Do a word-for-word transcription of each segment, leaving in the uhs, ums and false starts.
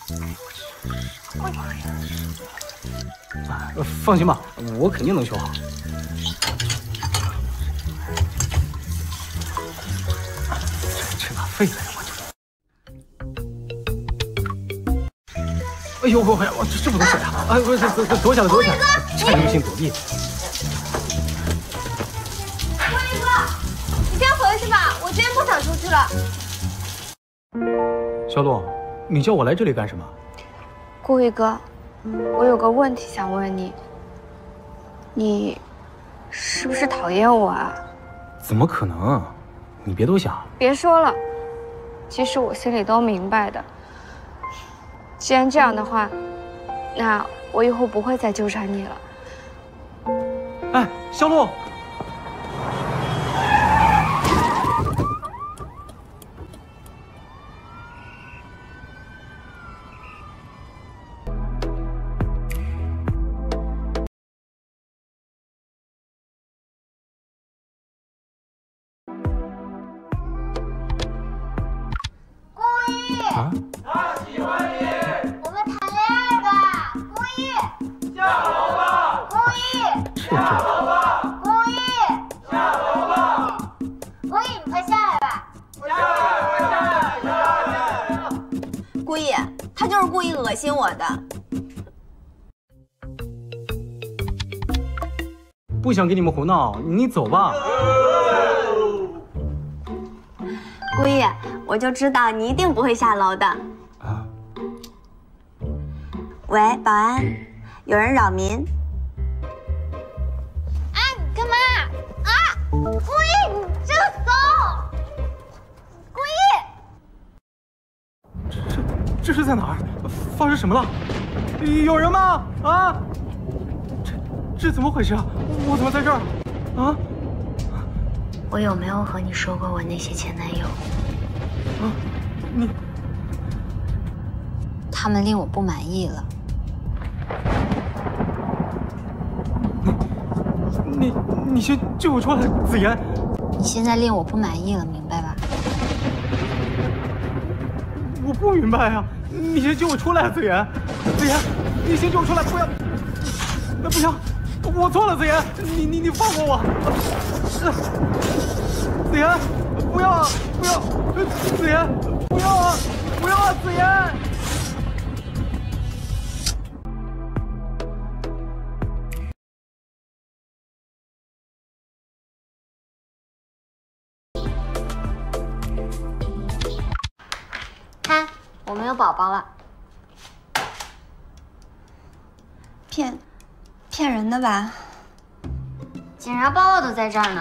放心吧，我肯定能修好。这把废材我就……哎呦我我这这么多水啊！哎，不是，躲躲躲起来，躲起来，趁用性躲避。 郭一哥，你先回去吧，我今天不想出去了。 小鹿，你叫我来这里干什么？ 顾一哥，我有个问题想问你，你是不是讨厌我啊？ 怎么可能？你别多想。 别说了，其实我心里都明白的。既然这样的话，那我以后不会再纠缠你了。 哎，小鹿。 啊！他喜欢你，我们谈恋爱吧，公益。下楼吧，公益。下楼吧，公益。下楼吧，公益，你快下来吧。下来，快下来，下来。 故意，他就是故意恶心我的。 不想跟你们胡闹，你走吧。 故意，我就知道你一定不会下楼的。 啊！ 喂，保安，有人扰民。 啊，你干嘛？啊！故意，你真骚！故意！ 这这这是在哪儿？发生什么了？有人吗？啊！这这怎么回事啊？我怎么在这儿？啊！ 我有没有和你说过我那些前男友？ 啊，你， 他们令我不满意了。 你，你，你先救我出来，子妍。 你现在令我不满意了，明白吧？ 我不明白啊！你先救我出来，子妍，子妍，你先救我出来，不要，那不行，我错了，子妍，你你你放过我。子妍，不要啊！不要！子妍，不要啊！不要啊！子妍。 看，我们有宝宝了。 骗，骗人的吧？ 检查报告都在这儿呢。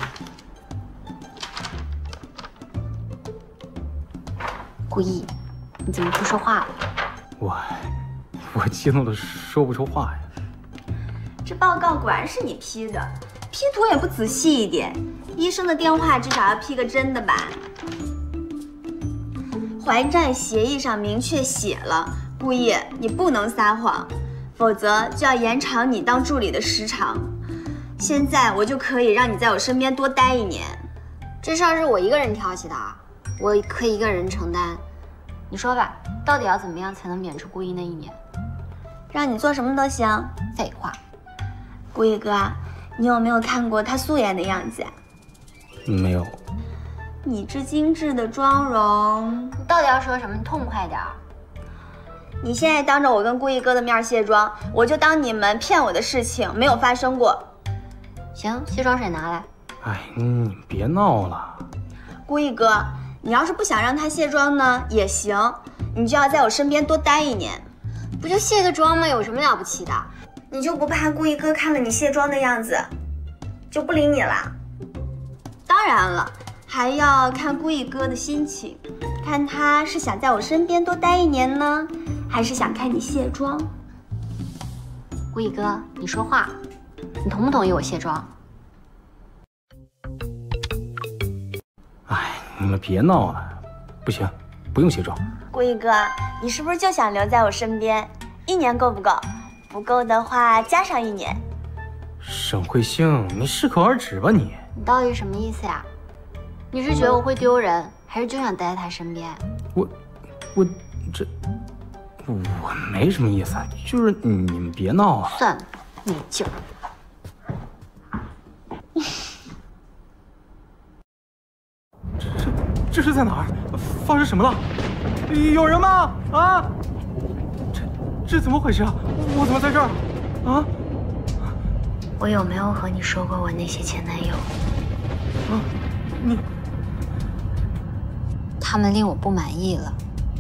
故意，你怎么不说话了？ 我，我激动的说不出话呀。 这报告果然是你批的，P图也不仔细一点。医生的电话至少要 P 个真的吧？还债协议上明确写了，故意你不能撒谎，否则就要延长你当助理的时长。现在我就可以让你在我身边多待一年。 这事儿是我一个人挑起的啊，我可以一个人承担。 你说吧，到底要怎么样才能免除故意那一年？ 让你做什么都行。 废话。 故意哥，你有没有看过他素颜的样子？ 没有。 你这精致的妆容， 你到底要说什么？你痛快点儿。 你现在当着我跟故意哥的面卸妆，我就当你们骗我的事情没有发生过。 行，卸妆水拿来。 哎，你别闹了。 故意哥。 你要是不想让他卸妆呢，也行，你就要在我身边多待一年。 不就卸个妆吗？有什么了不起的？ 你就不怕故意哥看了你卸妆的样子，就不理你了？当然了，还要看故意哥的心情，看他是想在我身边多待一年呢，还是想看你卸妆。 故意哥，你说话，你同不同意我卸妆？ 你们别闹了，不行，不用卸妆。 故意哥，你是不是就想留在我身边？一年够不够？不够的话，加上一年。 沈慧星，你适可而止吧你。 你到底是什么意思呀？你是觉得我会丢人，还是就想待在他身边？ 我，我这， 我没什么意思，就是你们别闹啊。 算了，没劲儿。 这这这是在哪儿？发生什么了？有人吗？啊！这这怎么回事啊？我怎么在这儿？啊！ 我有没有和你说过我那些前男友？ 啊，你他们令我不满意了。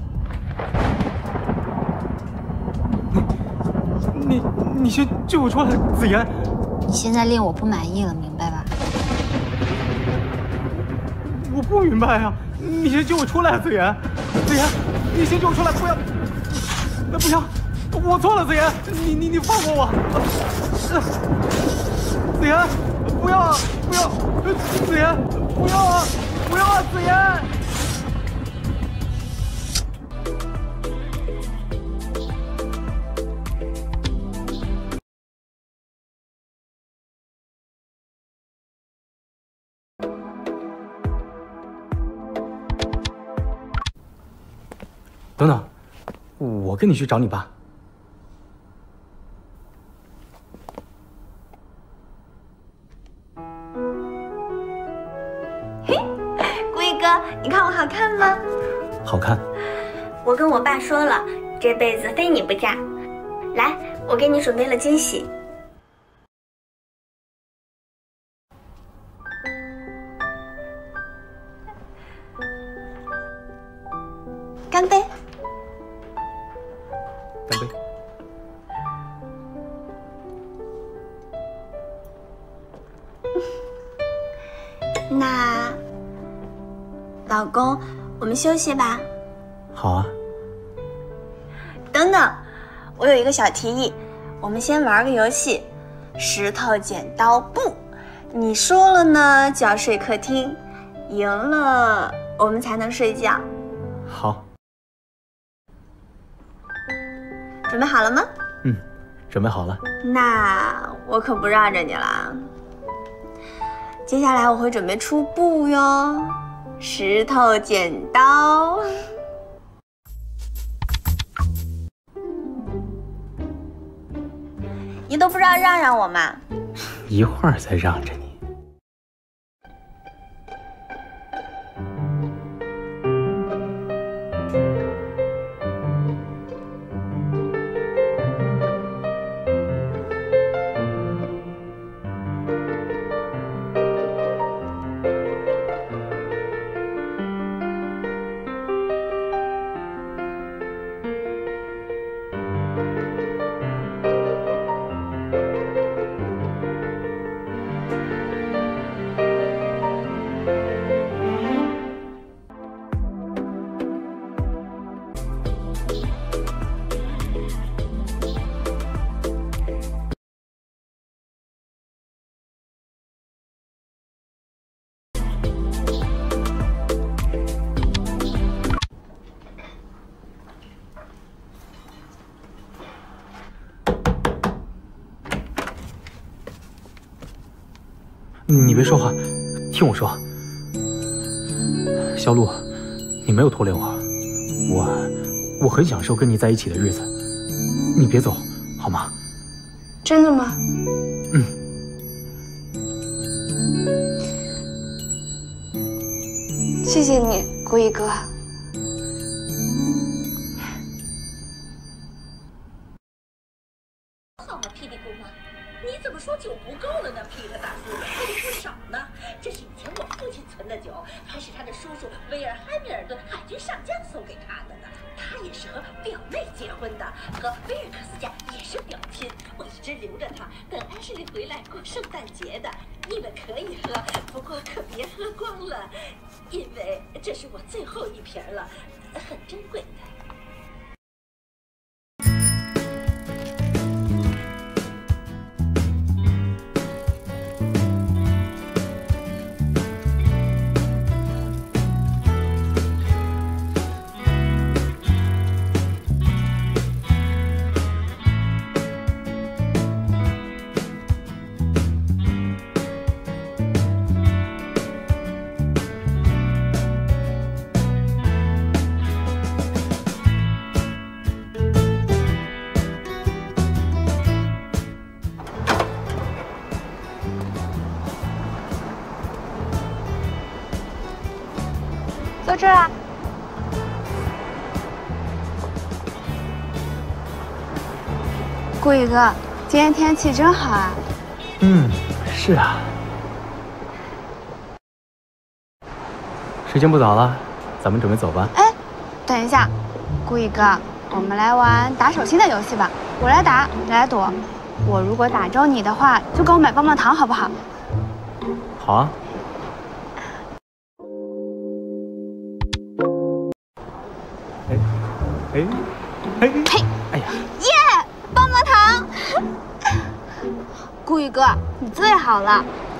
你你你先救我出来，子妍！ 你现在令我不满意了，明白吧？ 我不明白啊！你先救我出来，子妍！子妍，你先救我出来，不要！不行，我错了，子妍，你你你放过我！子妍，不要啊！不要！子妍，不要啊！不要啊！子妍！等等，我跟你去找你爸。 嘿，顾一哥，你看我好看吗？ 好看。 我跟我爸说了，这辈子非你不嫁。来，我给你准备了惊喜。干杯！ 干杯！ 那，老公，我们休息吧。 好啊。 等等，我有一个小提议，我们先玩个游戏，石头剪刀布。你输了呢，就要睡客厅；赢了，我们才能睡觉。 好。 准备好了吗？ 嗯，准备好了。 那我可不让着你了。接下来我会准备出布哟，石头剪刀。你都不知道让让我吗？ 一会儿再让着你。你别说话，听我说。小璐，你没有拖累我，我我很享受跟你在一起的日子。你别走，好吗？ 真的吗？ 嗯。 谢谢你，顾一哥。 好吗，霹雳姑妈？你怎么说酒不够了呢？皮特大叔，还得说少呢。这是以前我父亲存的酒，还是他的叔叔威尔汉密尔顿海军上将送给他的呢。他也是和表妹结婚的，和威尔克斯家也是表亲。我一直留着它，等安室里回来过圣诞节的。你们可以喝，不过可别喝光了，因为这是我最后一瓶了，很珍贵的。 到这儿啊。顾宇哥，今天天气真好啊。 嗯，是啊。时间不早了，咱们准备走吧。 哎，等一下，顾宇哥，我们来玩打手心的游戏吧。我来打，你来躲。我如果打中你的话，就给我买棒棒糖，好不好？ 好啊。哎，哎，哎， 呸！ 哎呀， 耶，棒棒糖！顾宇哥，你最好了。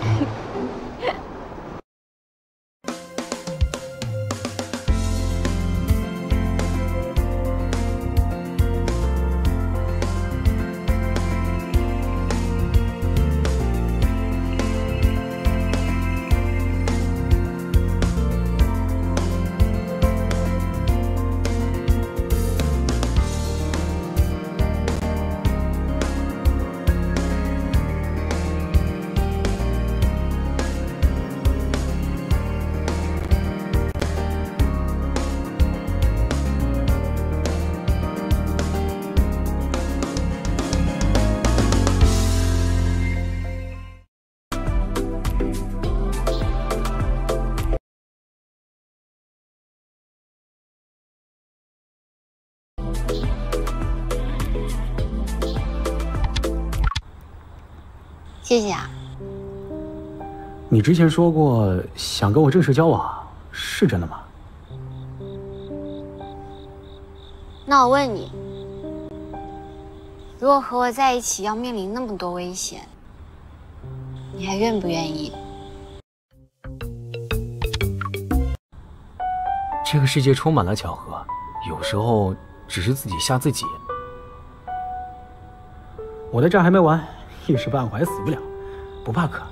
谢谢啊。 你之前说过想跟我正式交往，是真的吗？ 那我问你，如果和我在一起要面临那么多危险，你还愿不愿意？ 这个世界充满了巧合，有时候只是自己吓自己。我的账还没完，一时半会死不了，不怕渴。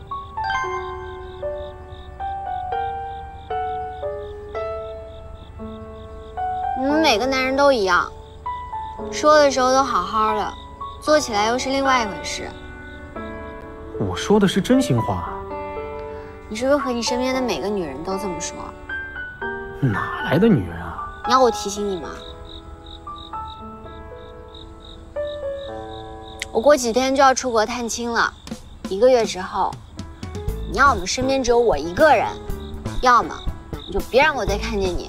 你们每个男人都一样，说的时候都好好的，做起来又是另外一回事。 我说的是真心话。 你是不是和你身边的每个女人都这么说？ 哪来的女人啊？ 你要我提醒你吗？我过几天就要出国探亲了，一个月之后，你要么身边只有我一个人，要么你就别让我再看见你。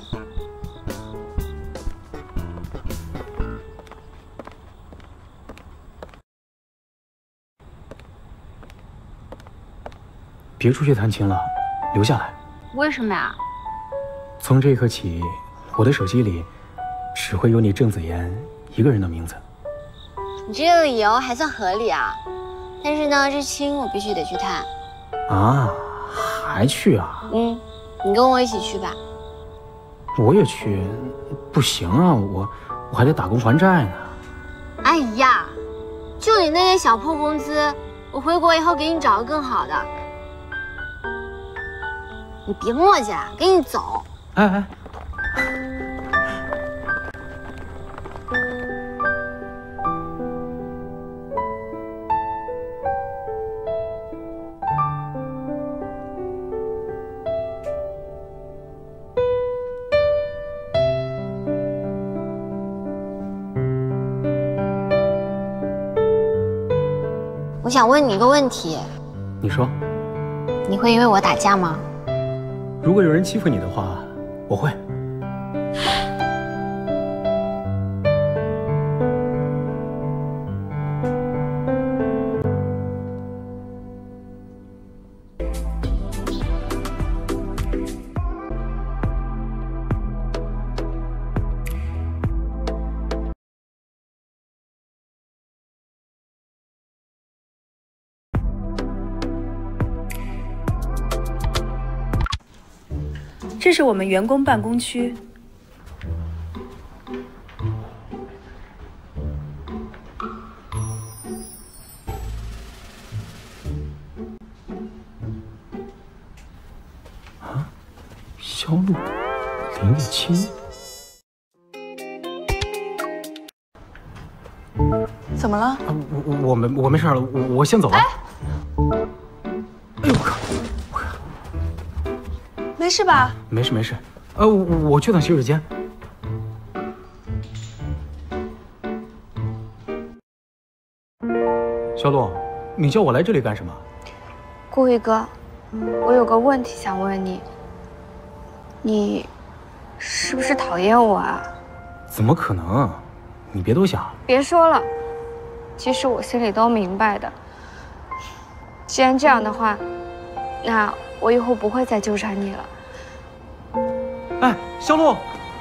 别出去探亲了，留下来。 为什么呀？ 从这一刻起，我的手机里只会有你郑子妍一个人的名字。 你这个理由还算合理啊，但是呢，这亲我必须得去探。 啊，还去啊？ 嗯，你跟我一起去吧。 我也去，不行啊，我我还得打工还债呢。 哎呀，就你那点小破工资，我回国以后给你找个更好的。你别磨叽了，赶紧走。 哎哎。 我想问你一个问题， 你说， 你会因为我打架吗？ 如果有人欺负你的话，我会。 这是我们员工办公区。 啊，肖路，林逸清。 怎么了？ 啊，我我我没我没事了，我我先走了。哎，哎呦我靠！ 没事吧？ 没事没事， 呃，我去趟洗手间。小洛，你叫我来这里干什么？ 顾一哥，我有个问题想问你，你是不是讨厌我啊？ 怎么可能？你别多想。 别说了，其实我心里都明白的。既然这样的话，那我以后不会再纠缠你了。 哎，小洛。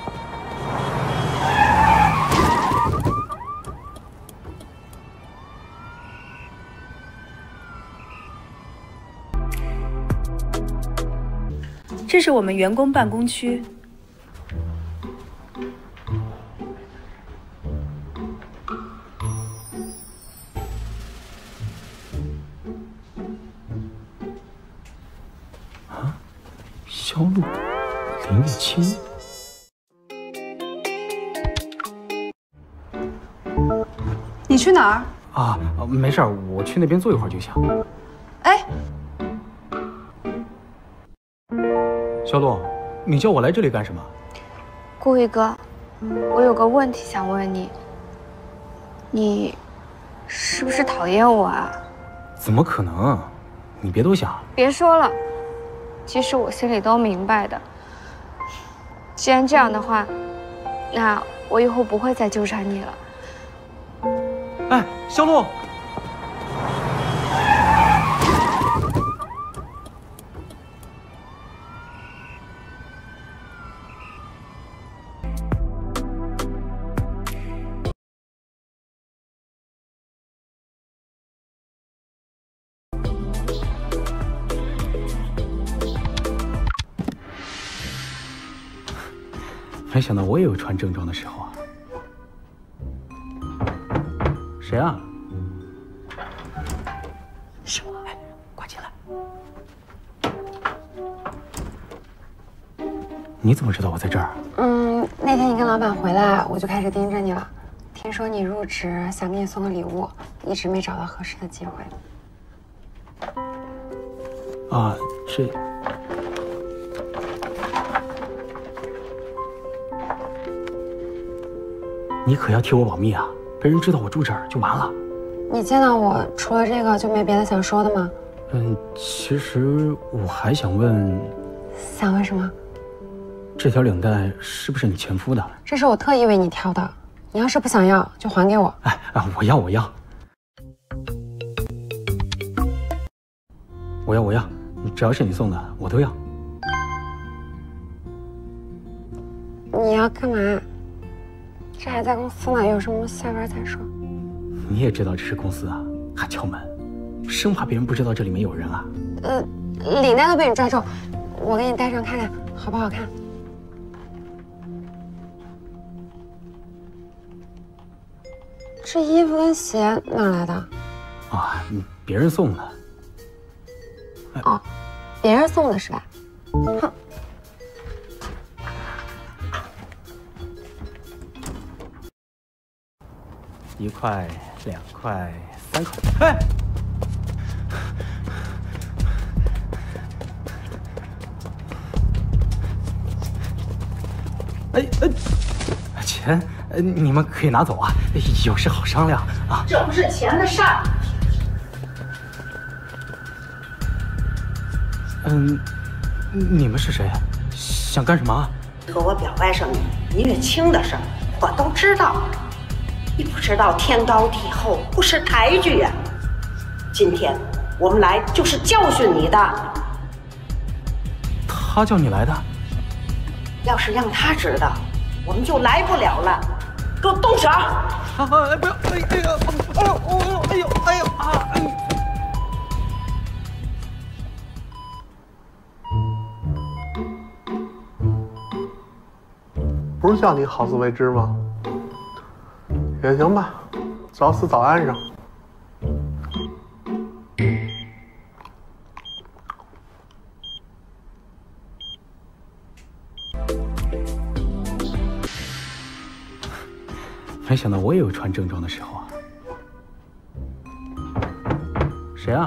这是我们员工办公区。 啊，销路林月清。 你去哪儿？ 啊，没事儿，我去那边坐一会儿就行。 哎。 小洛，你叫我来这里干什么？ 顾一哥，我有个问题想问你，你是不是讨厌我啊？ 怎么可能？你别多想。 别说了，其实我心里都明白的。既然这样的话，那我以后不会再纠缠你了。 哎，小洛。 没想到我也有穿正装的时候啊！谁啊？是我，哎，快进来！你怎么知道我在这儿？ 嗯，那天你跟老板回来，我就开始盯着你了。听说你入职，想给你送个礼物，一直没找到合适的机会。 啊，这。 你可要替我保密啊！被人知道我住这儿就完了。 你见到我除了这个就没别的想说的吗？ 嗯，其实我还想问， 想问什么？ 这条领带是不是你前夫的？ 这是我特意为你挑的，你要是不想要就还给我。 哎啊，我要我要，我要我要，只要是你送的我都要。 你要干嘛？ 这还在公司呢，有什么下班再说。 你也知道这是公司啊，还敲门，生怕别人不知道这里面有人啊。 呃，领带都被你拽住，我给你戴上看看好不好看。这衣服跟鞋哪来的？ 啊，别人送的。 哎、哦，别人送的是吧？哼。 一块、两块、三块，哎！哎哎，钱，你们可以拿走啊，有事好商量啊。 这不是钱的事儿。 嗯，你们是谁？想干什么？ 和我表外甥林月清的事儿，我都知道。 你不知道天高地厚不识抬举呀！今天我们来就是教训你的。 他叫你来的？ 要是让他知道，我们就来不了了。给我动手！ 啊！哎，不要！哎哎呀！哎呦！哎呦！哎呦！啊！哎。 不是叫你好自为之吗？ 也行吧，早死早安上。 没想到我也有穿正装的时候啊！谁啊？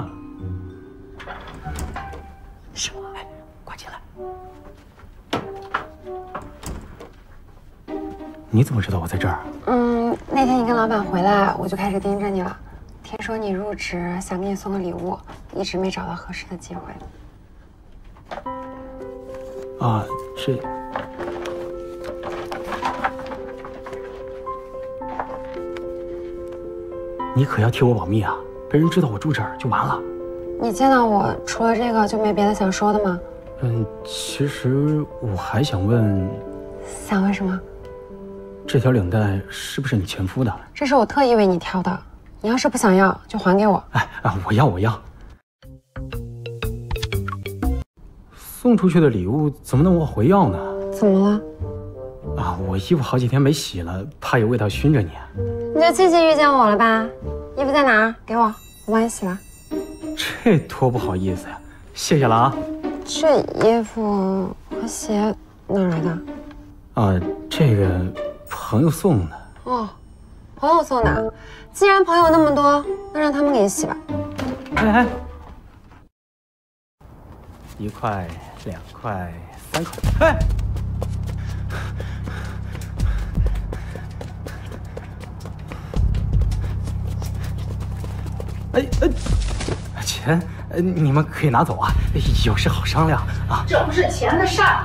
是我，哎，快进来！ 你怎么知道我在这儿？ 嗯，那天你跟老板回来，我就开始盯着你了。听说你入职，想给你送个礼物，一直没找到合适的机会。 啊，这……你可要替我保密啊！被人知道我住这儿就完了。 你见到我除了这个就没别的想说的吗？ 嗯，其实我还想问， 想问什么？ 这条领带是不是你前夫的？ 这是我特意为你挑的，你要是不想要，就还给我。 哎啊，我要我要。送出去的礼物怎么能往回要呢？ 怎么了？ 啊，我衣服好几天没洗了，怕有味道熏着你。 你就庆幸遇见我了吧？衣服在哪儿？给我，我帮你洗了。 这多不好意思呀，谢谢了啊。 这衣服和鞋哪儿来的？ 啊，这个朋友送的。 哦，朋友送的。既然朋友那么多，那让他们给你洗吧。 哎哎，一块、两块、三块，哎。哎哎，钱，呃，你们可以拿走啊，有事好商量啊。 这不是钱的事儿。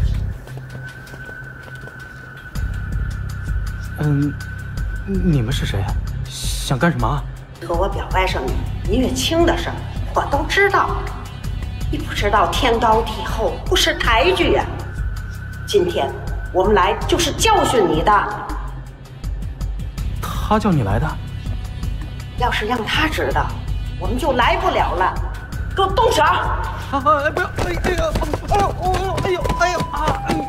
嗯，你们是谁？想干什么？ 和我表外甥倪月清的事儿，我都知道。你不知道天高地厚，不识抬举呀。今天我们来就是教训你的。 他叫你来的？ 要是让他知道，我们就来不了了。给我动手！ 啊！哎，不要！哎哎呀！哎呦！哦！哎呦！哎呦！啊！哎！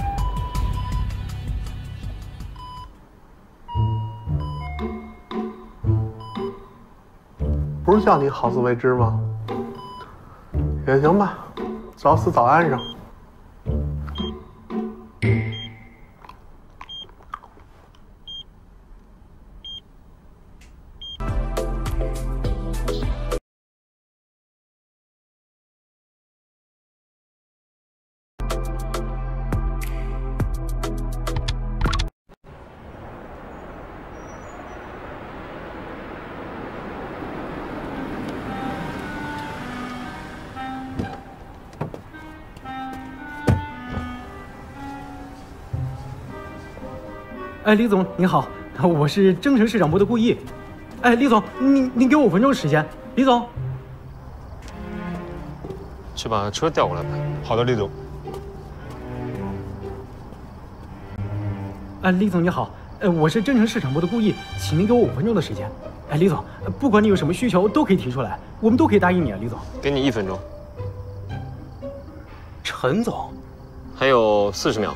不是叫你好自为之吗？也行吧，早死早安上。 哎，李总您好，我是增城市场部的顾毅。哎，李总，您您给我五分钟时间。李总， 去把车调过来吧。 好的，李总。 哎，李总你好，呃，我是增城市场部的顾毅，请您给我五分钟的时间。哎，李总，不管你有什么需求，都可以提出来，我们都可以答应你啊，李总。 给你一分钟。 陈总， 还有四十秒。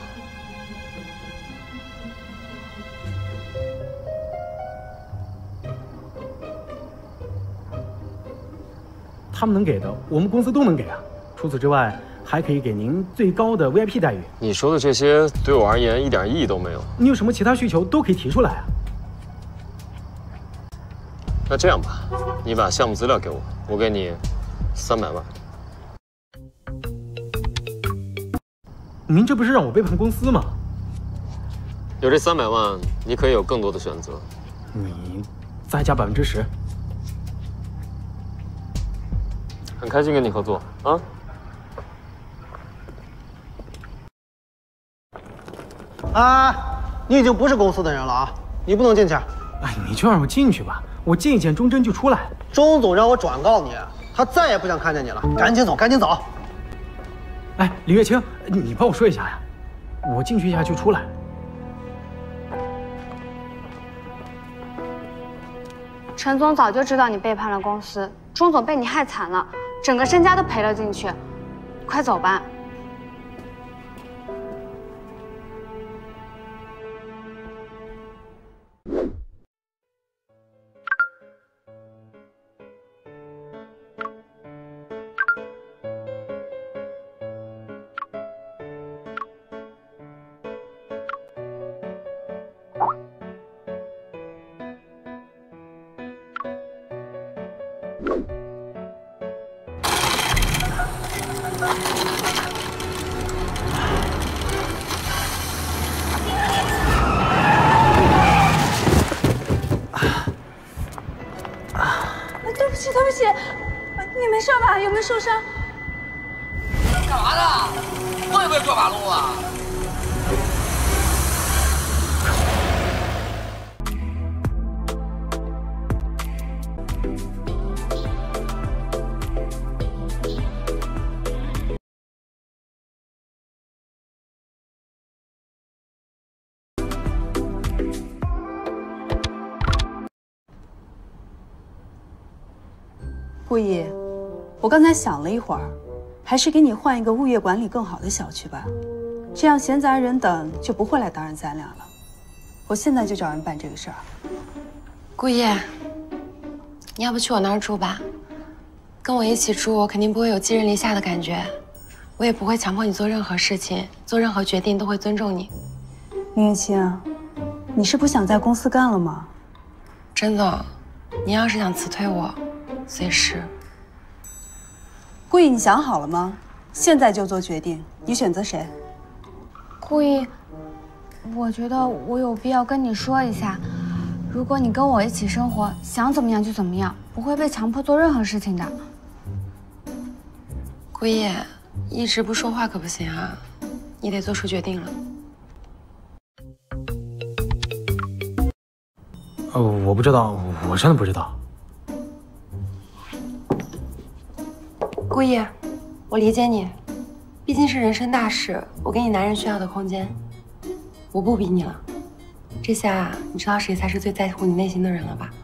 他们能给的，我们公司都能给啊。除此之外，还可以给您最高的 V I P 待遇。 你说的这些对我而言一点意义都没有。 你有什么其他需求都可以提出来啊。 那这样吧，你把项目资料给我，我给你三百万。 您这不是让我背叛公司吗？ 有这三百万，你可以有更多的选择。 你再加百分之十。 很开心跟你合作啊！ 啊，你已经不是公司的人了啊，你不能进去。 哎，你就让我进去吧，我见一见钟真就出来。 钟总让我转告你，他再也不想看见你了，赶紧走，赶紧走。 哎，李月清，你帮我说一下呀，我进去一下就出来。 陈总早就知道你背叛了公司，钟总被你害惨了，整个身家都赔了进去，快走吧。 对不起，对不起，你没事吧？有没有受伤？ 干嘛呢？会不会过马路啊？ 顾意，我刚才想了一会儿，还是给你换一个物业管理更好的小区吧，这样闲杂人等就不会来打扰咱俩了。我现在就找人办这个事儿。 顾意，你要不去我那儿住吧？跟我一起住，我肯定不会有寄人篱下的感觉，我也不会强迫你做任何事情，做任何决定都会尊重你。 林月清，你是不想在公司干了吗？ 甄总，你要是想辞退我，随时。 顾意，你想好了吗？现在就做决定，你选择谁？ 顾意，我觉得我有必要跟你说一下，如果你跟我一起生活，想怎么样就怎么样，不会被强迫做任何事情的。 顾意，一直不说话可不行啊，你得做出决定了。 哦，我不知道，我真的不知道。 顾意，我理解你，毕竟是人生大事，我给你男人需要的空间，我不逼你了。这下你知道谁才是最在乎你内心的人了吧？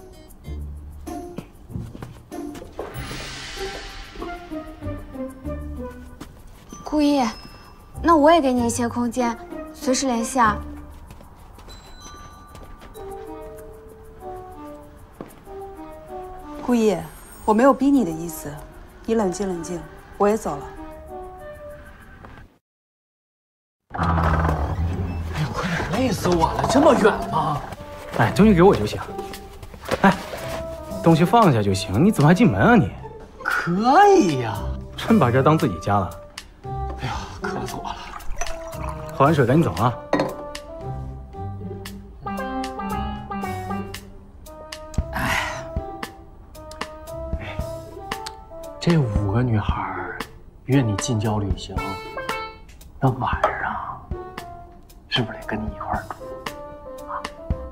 顾意，那我也给你一些空间，随时联系啊。 顾意，我没有逼你的意思，你冷静冷静，我也走了。 哎呦，快点，累死我了，这么远吗？哎，东西给我就行。哎，东西放下就行，你怎么还进门啊你？可以呀，真把这当自己家了。哎呀，渴死我了。喝完水赶紧走啊。 这五个女孩约你近郊旅行，那晚上是不是得跟你一块儿住啊？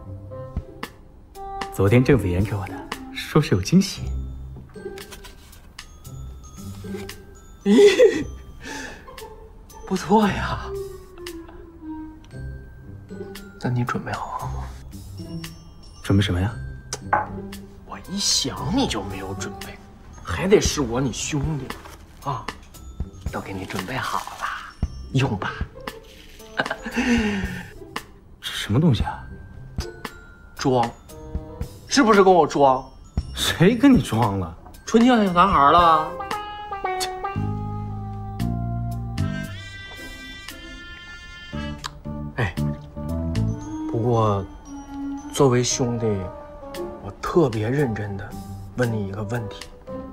昨天郑子妍给我的，说是有惊喜。 咦，不错呀。那你准备好了吗？ 准备什么呀？ 我一想你就没有准备。还得是我你兄弟啊，都给你准备好了，用吧。 这什么东西啊？ 装，是不是跟我装？ 谁跟你装了？ 纯情小男孩了。哎，不过作为兄弟，我特别认真的问你一个问题。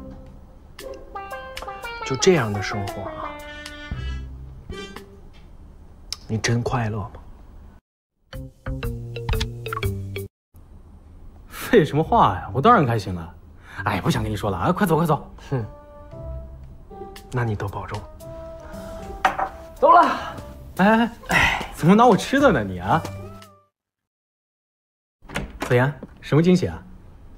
就这样的生活啊，你真快乐吗？ 废什么话呀！我当然开心了。哎，不想跟你说了啊，快走快走。 哼，那你都保重。走了。 哎哎哎，怎么拿我吃的呢你啊？子妍，什么惊喜啊？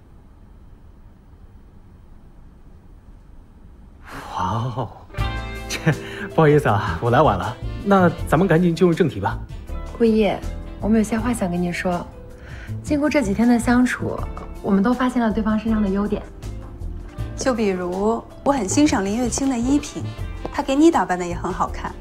哇哦，这不好意思啊，我来晚了。那咱们赶紧进入正题吧。 顾意，我们有些话想跟你说。经过这几天的相处，我们都发现了对方身上的优点。 就比如，我很欣赏林月清的衣品，她给你打扮的也很好看。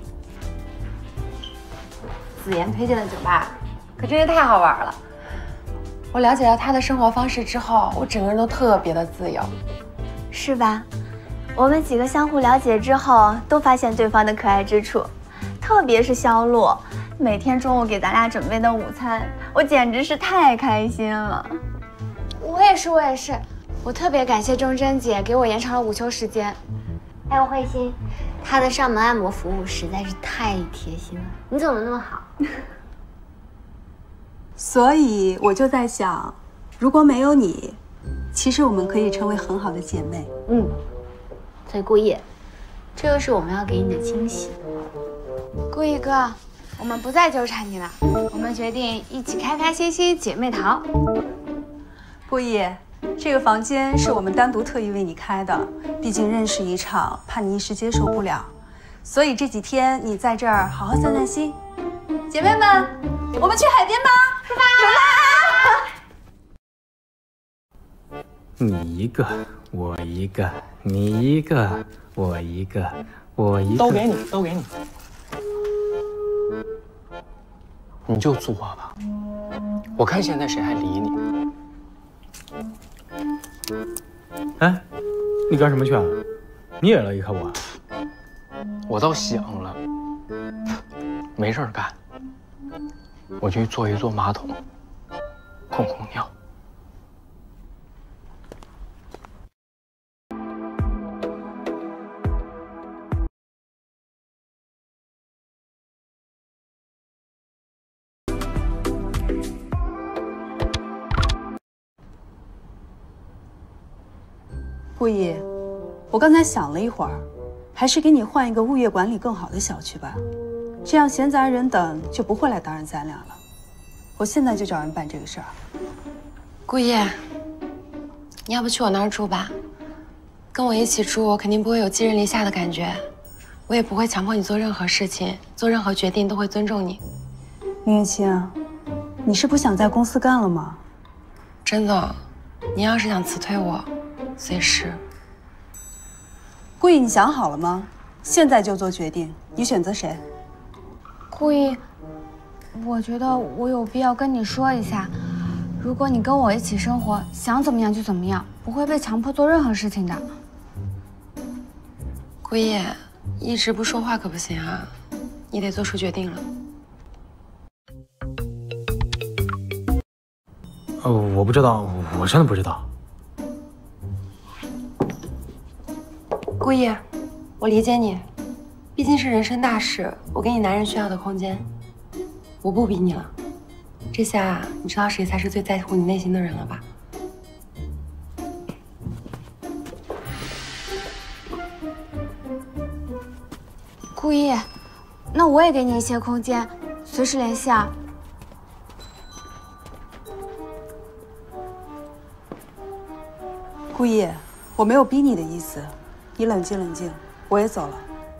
子妍推荐的酒吧，可真是太好玩了。我了解到她的生活方式之后，我整个人都特别的自由， 是吧？我们几个相互了解之后，都发现对方的可爱之处，特别是肖洛，每天中午给咱俩准备的午餐，我简直是太开心了。 我也是，我也是，我特别感谢钟珍姐给我延长了午休时间。 还有慧心，她的上门按摩服务实在是太贴心了，你怎么那么好？ 所以我就在想，如果没有你， 其实我们可以成为很好的姐妹。 嗯，所以顾意，这又是我们要给你的惊喜。顾意哥，我们不再纠缠你了，我们决定一起开开心心姐妹淘。 顾意，这个房间是我们单独特意为你开的，毕竟认识一场，怕你一时接受不了，所以这几天你在这儿好好散散心。姐妹们，我们去海边吧！出发！ 你一个，我一个，你一个，我一个，我一个， 都给你，都给你。你就作吧，我看现在谁还理你？ 哎，你干什么去啊？你也来依靠我？ 我倒想了，没事儿干，我去坐一坐马桶，控控尿。 顾意，我刚才想了一会儿，还是给你换一个物业管理更好的小区吧，这样闲杂人等就不会来打扰咱俩了。我现在就找人办这个事儿。 顾意，你要不去我那儿住吧？跟我一起住，我肯定不会有寄人篱下的感觉，我也不会强迫你做任何事情，做任何决定都会尊重你。 林月清，你是不想在公司干了吗？ 真的，你要是想辞退我，随时。 顾意，你想好了吗？现在就做决定，你选择谁？ 顾意，我觉得我有必要跟你说一下，如果你跟我一起生活，想怎么样就怎么样，不会被强迫做任何事情的。 顾意，一直不说话可不行啊，你得做出决定了。 呃，我不知道，我真的不知道。 顾意，我理解你，毕竟是人生大事，我给你男人需要的空间，我不逼你了。这下你知道谁才是最在乎你内心的人了吧？ 顾意，那我也给你一些空间，随时联系啊。 顾意，我没有逼你的意思，你冷静冷静，我也走了。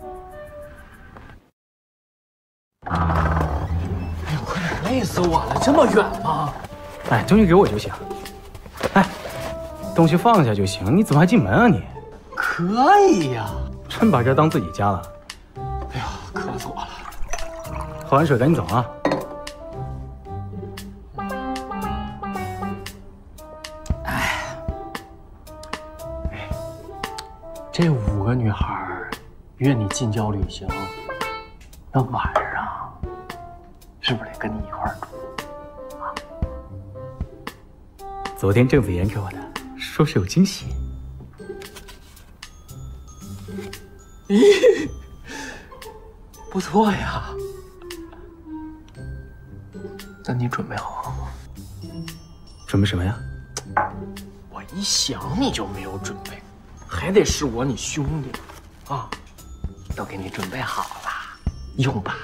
哎呦，快点，累死我了，这么远吗？哎，东西给我就行。哎，东西放下就行，你怎么还进门啊你？可以呀，真把这当自己家了。哎呀，渴死我了。喝完水赶紧走啊。 这五个女孩约你近郊旅行，那晚上是不是得跟你一块儿住啊？ 昨天郑子妍给我的，说是有惊喜。 咦，不错呀。那你准备好了吗？ 准备什么呀？ 我一想你就没有准备。还得是我你兄弟啊，都给你准备好了，用吧。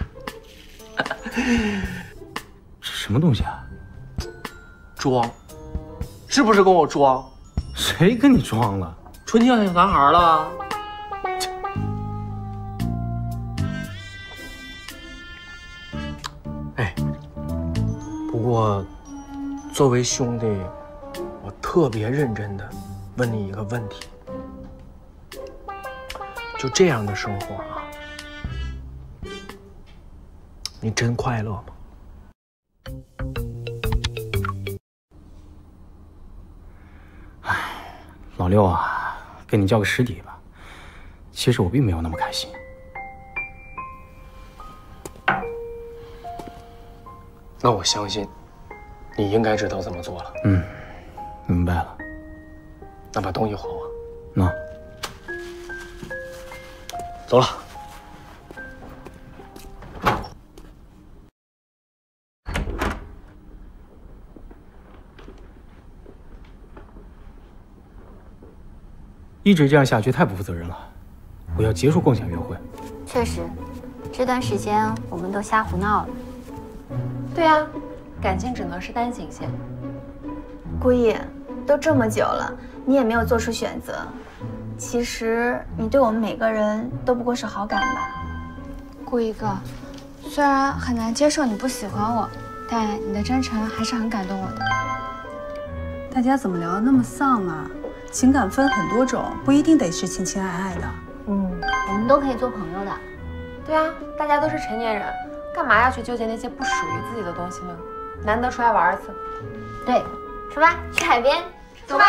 这什么东西啊？ 装，是不是跟我装？ 谁跟你装了？ 纯情小男孩了。哎，不过作为兄弟，我特别认真的问你一个问题。就这样的生活啊，你真快乐吗？ 哎，老六啊，给你叫个师弟吧。其实我并没有那么开心。 那我相信，你应该知道怎么做了。 嗯，明白了。 那把东西还我。 那。 走了。 一直这样下去太不负责任了，我要结束共享约会。 确实，这段时间我们都瞎胡闹了。 对啊，感情只能是单行线。 顾意，都这么久了，你也没有做出选择。其实你对我们每个人都不过是好感吧。 顾一哥，虽然很难接受你不喜欢我，但你的真诚还是很感动我的。 大家怎么聊得那么丧啊？情感分很多种，不一定得是情情爱爱的。 嗯，我们都可以做朋友的。 对啊，大家都是成年人，干嘛要去纠结那些不属于自己的东西呢？难得出来玩一次。 对，出发去海边， 走吧。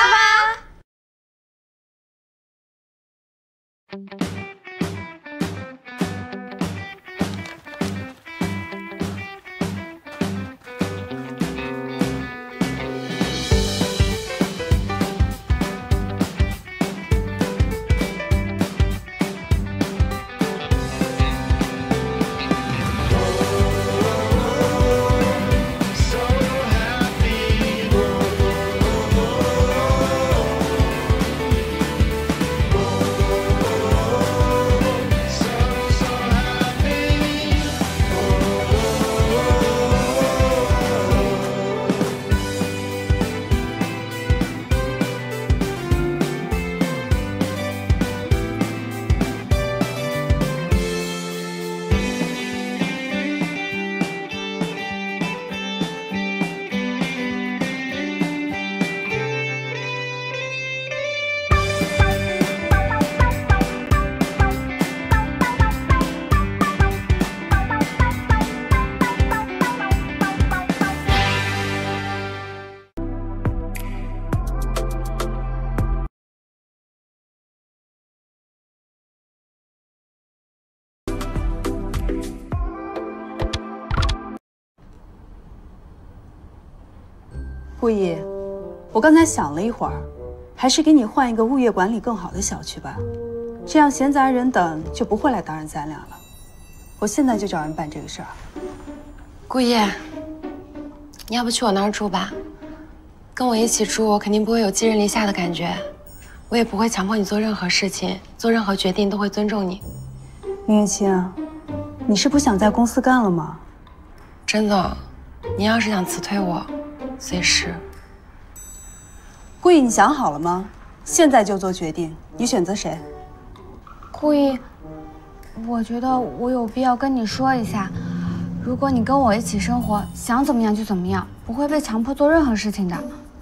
顾意，我刚才想了一会儿，还是给你换一个物业管理更好的小区吧，这样闲杂人等就不会来打扰咱俩了。我现在就找人办这个事儿。 顾意，你要不去我那儿住吧？跟我一起住，我肯定不会有寄人篱下的感觉，我也不会强迫你做任何事情，做任何决定都会尊重你。 林月清，你是不想在公司干了吗？ 真的，你要是想辞退我，随时。 顾意，你想好了吗？现在就做决定，你选择谁？ 顾意，我觉得我有必要跟你说一下，如果你跟我一起生活，想怎么样就怎么样，不会被强迫做任何事情的。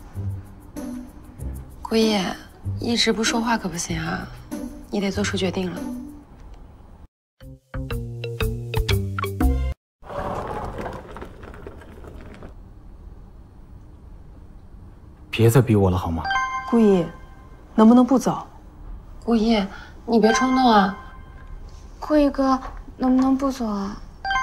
顾意，一直不说话可不行啊，你得做出决定了。 别再逼我了好吗？ 顾意，能不能不走？ 顾意，你别冲动啊。 顾意哥，能不能不走啊？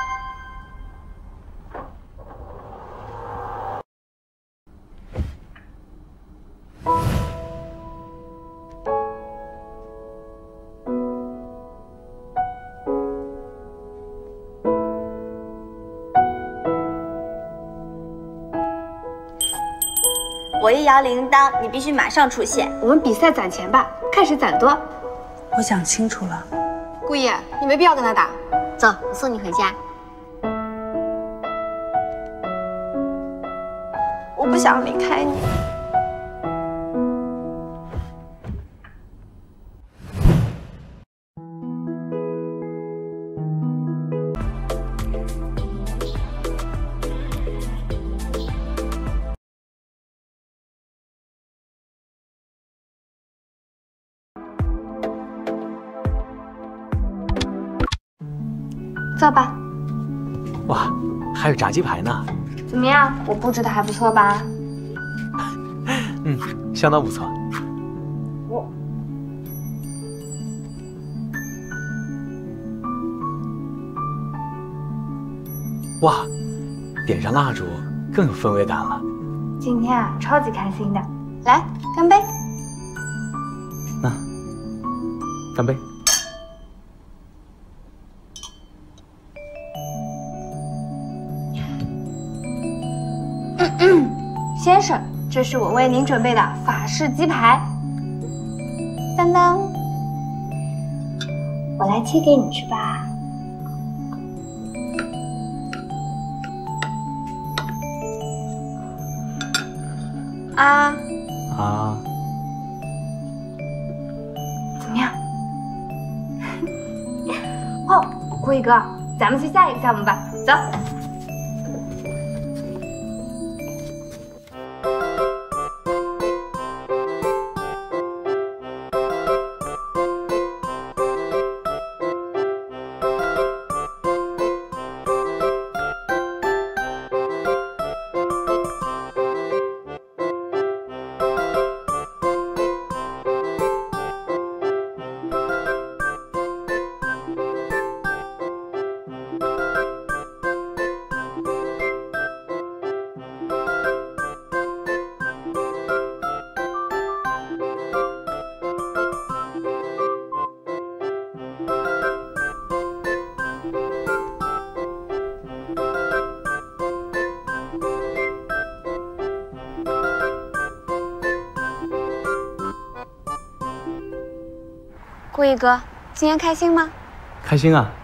我一摇铃铛，你必须马上出现。 我们比赛攒钱吧，看谁攒多。 我想清楚了， 顾意，你没必要跟他打。 走，我送你回家。 我不想离开你。 坐吧。 哇，还有炸鸡排呢。 怎么样？我布置的还不错吧？ 嗯，相当不错。 我哇，点上蜡烛更有氛围感了。 今天啊，超级开心的。来，干杯！ 那，干杯。 先生，这是我为您准备的法式鸡排。 当当，我来切给你吃吧。啊啊， 怎么样？哦，顾一哥，咱们去下一个项目吧，走。 顾一哥，今天开心吗？ 开心啊！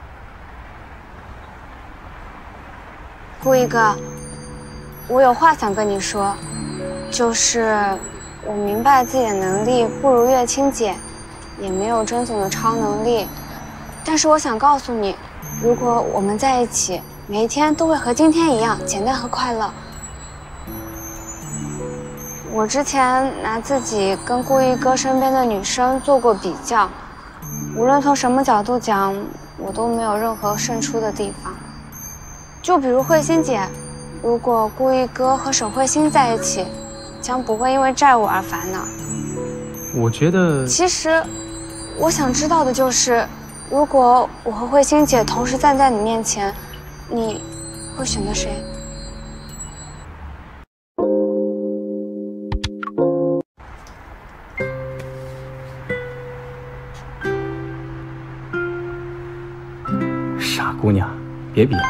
顾一哥，我有话想跟你说，就是我明白自己的能力不如月清姐，也没有甄总的超能力，但是我想告诉你，如果我们在一起，每一天都会和今天一样简单和快乐。我之前拿自己跟顾一哥身边的女生做过比较。无论从什么角度讲，我都没有任何胜出的地方。就比如慧心姐，如果顾一哥和沈慧心在一起，将不会因为债务而烦恼。 我觉得， 其实，我想知道的就是，如果我和慧心姐同时站在你面前，你会选择谁？ 傻姑娘，别比了。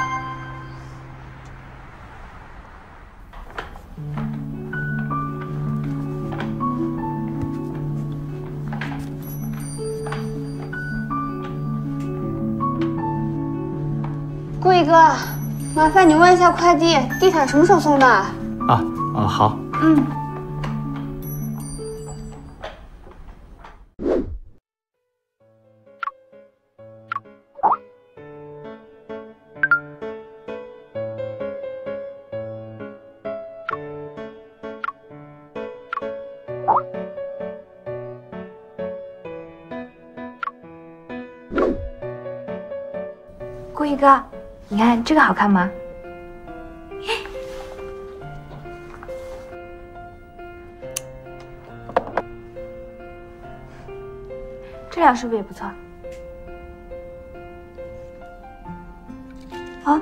顾一哥，麻烦你问一下快递，地毯什么时候送的？啊啊，好。 嗯。 顾一哥，你看这个好看吗？这样是不是也不错？啊？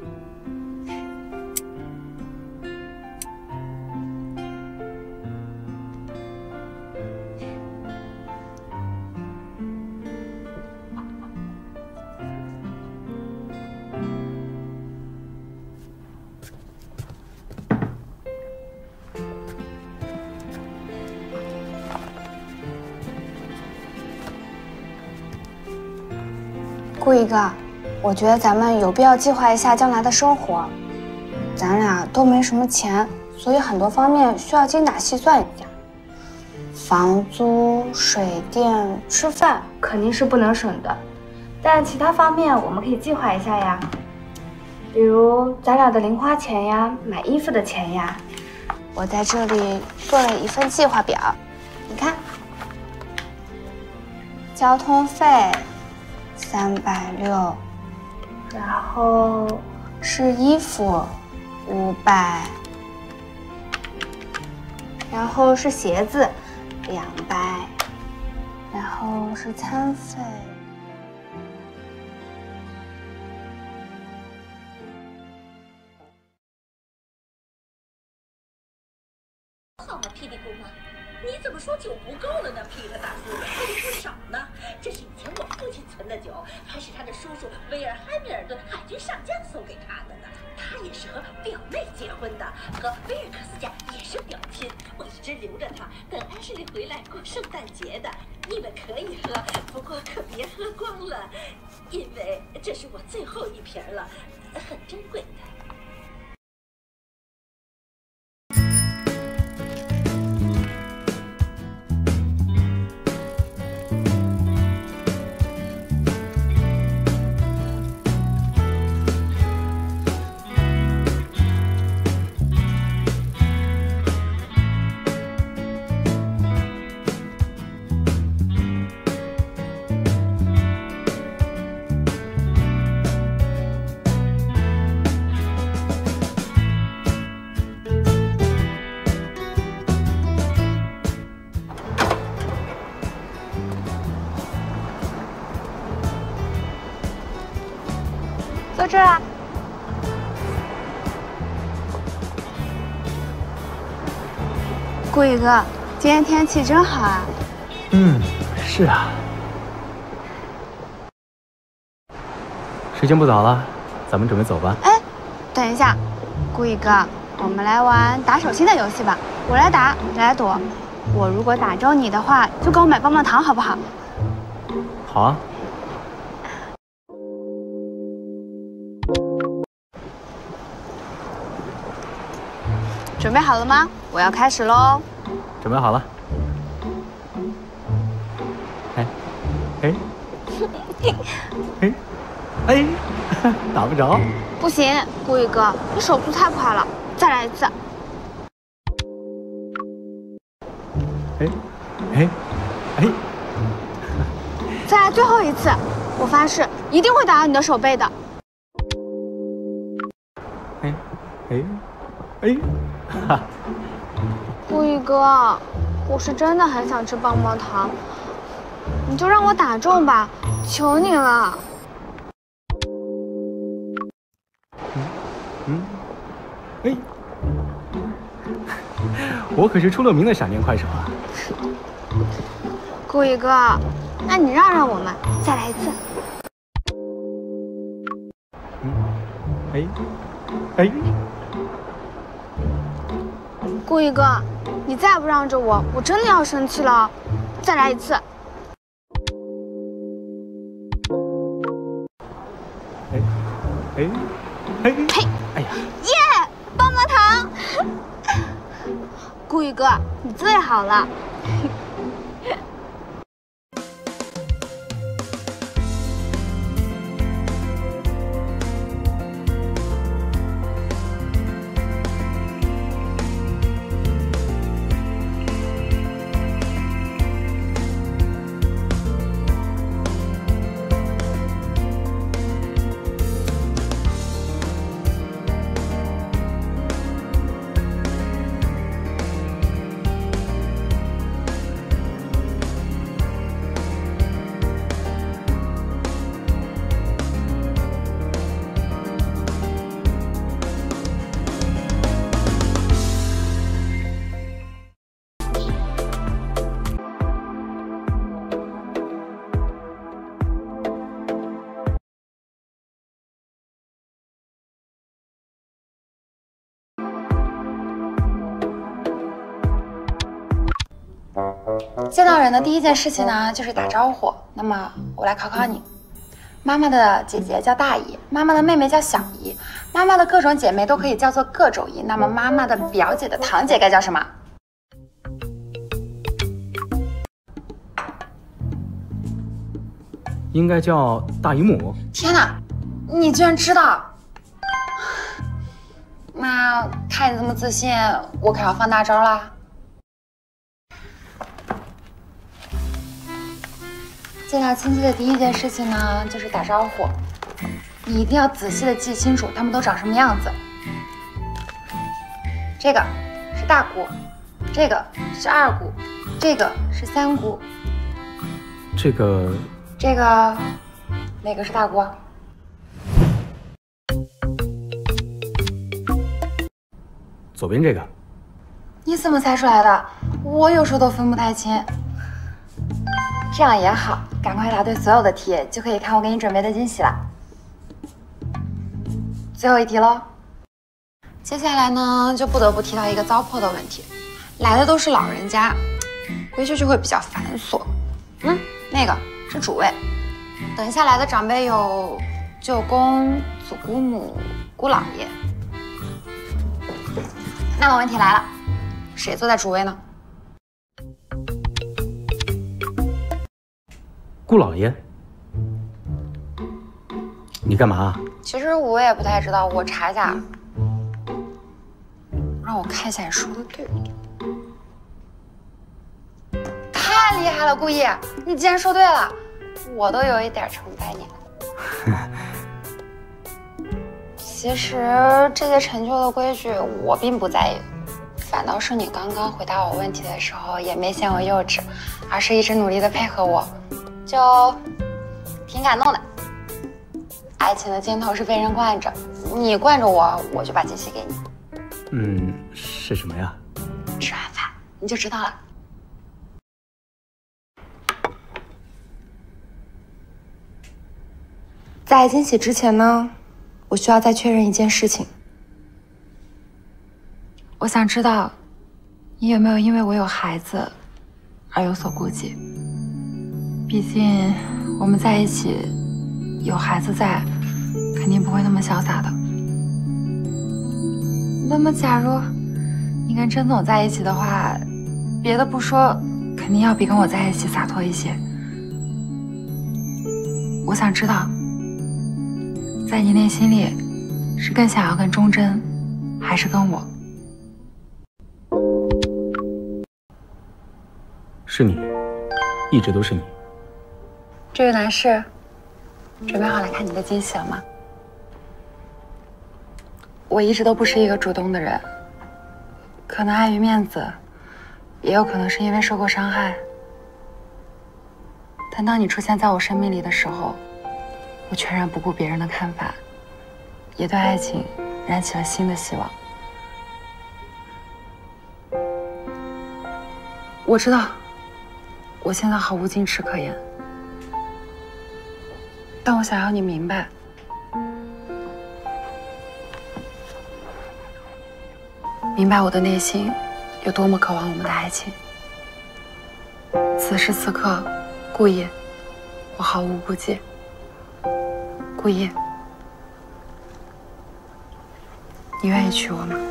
顾一哥，我觉得咱们有必要计划一下将来的生活。咱俩都没什么钱，所以很多方面需要精打细算一下。房租、水电、吃饭肯定是不能省的，但其他方面我们可以计划一下呀。比如咱俩的零花钱呀，买衣服的钱呀。 我在这里做了一份计划表，你看，交通费三百六，然后是衣服五百，然后是鞋子两百，然后是餐费。 好吗，霹雳姑妈？你怎么说酒不够了呢，皮特大叔，还得不少呢。这是以前我父亲存的酒，还是他的叔叔威尔海米尔顿海军上将送给他的呢。他也是和表妹结婚的，和威尔克斯家也是表亲。我一直留着它，等安室里回来过圣诞节的。你们可以喝，不过可别喝光了，因为这是我最后一瓶了，很珍贵的。 坐这儿啊。顾宇哥，今天天气真好啊。 嗯，是啊。时间不早了，咱们准备走吧。 哎，等一下，顾宇哥，我们来玩打手心的游戏吧。我来打，你来躲。我如果打中你的话，就给我买棒棒糖，好不好？ 好啊。 准备好了吗？我要开始喽！ 准备好了。哎，哎，哎，哎，打不着。 不行，顾宇哥，你手速太快了，再来一次。 哎，哎，哎， 再来最后一次，我发誓一定会打到你的手背的。 哎，哎，哎。 顾宇哥，我是真的很想吃棒棒糖，你就让我打中吧，求你了。 嗯，哎，我可是出了名的闪电快手啊！ 顾宇哥，那你让让我们，再来一次。 嗯，哎，哎。 顾宇哥，你再不让着我，我真的要生气了。再来一次。 哎，哎，哎， 呸！ 哎呀， 耶，棒棒糖！顾宇哥，你最好了。 见到人的第一件事情呢，就是打招呼。那么我来考考你，妈妈的姐姐叫大姨，妈妈的妹妹叫小姨，妈妈的各种姐妹都可以叫做各种姨。那么妈妈的表姐的堂姐该叫什么？ 应该叫大姨母。 天哪，你居然知道！那看你这么自信，我可要放大招啦！ 见到亲戚的第一件事情呢，就是打招呼。你一定要仔细的记清楚他们都长什么样子。这个是大姑，这个是二姑，这个是三姑， 这个这个哪个是大姑？ 左边这个。 你怎么猜出来的？ 我有时候都分不太清。这样也好，赶快答对所有的题，就可以看我给你准备的惊喜了。最后一题喽。接下来呢，就不得不提到一个糟粕的问题，来的都是老人家，规矩就会比较繁琐。嗯，那个是主位，等一下来的长辈有舅公、祖姑母、姑姥爷。那么问题来了，谁坐在主位呢？ 顾老爷，你干嘛？ 其实我也不太知道，我查一下。让我看一下你说的对不对。太厉害了，顾意，你竟然说对了，我都有一点崇拜你了。其实这些陈旧的规矩我并不在意，反倒是你刚刚回答我问题的时候也没嫌我幼稚，而是一直努力的配合我，就挺感动的。爱情的尽头是被人惯着，你惯着我，我就把惊喜给你。 嗯，是什么呀？ 吃完饭你就知道了。在惊喜之前呢，我需要再确认一件事情。我想知道，你有没有因为我有孩子而有所顾忌？毕竟我们在一起，有孩子在，肯定不会那么潇洒的。那么，假如你跟甄总在一起的话，别的不说，肯定要比跟我在一起洒脱一些。我想知道，在你内心里，是更想要跟钟真，还是跟我？ 是你，一直都是你。 这位男士，准备好来看你的惊喜了吗？我一直都不是一个主动的人，可能碍于面子，也有可能是因为受过伤害。但当你出现在我生命里的时候，我全然不顾别人的看法，也对爱情燃起了新的希望。我知道，我现在毫无矜持可言，但我想要你明白，明白我的内心有多么渴望我们的爱情。此时此刻，顾意，我毫无顾忌。顾意，你愿意娶我吗？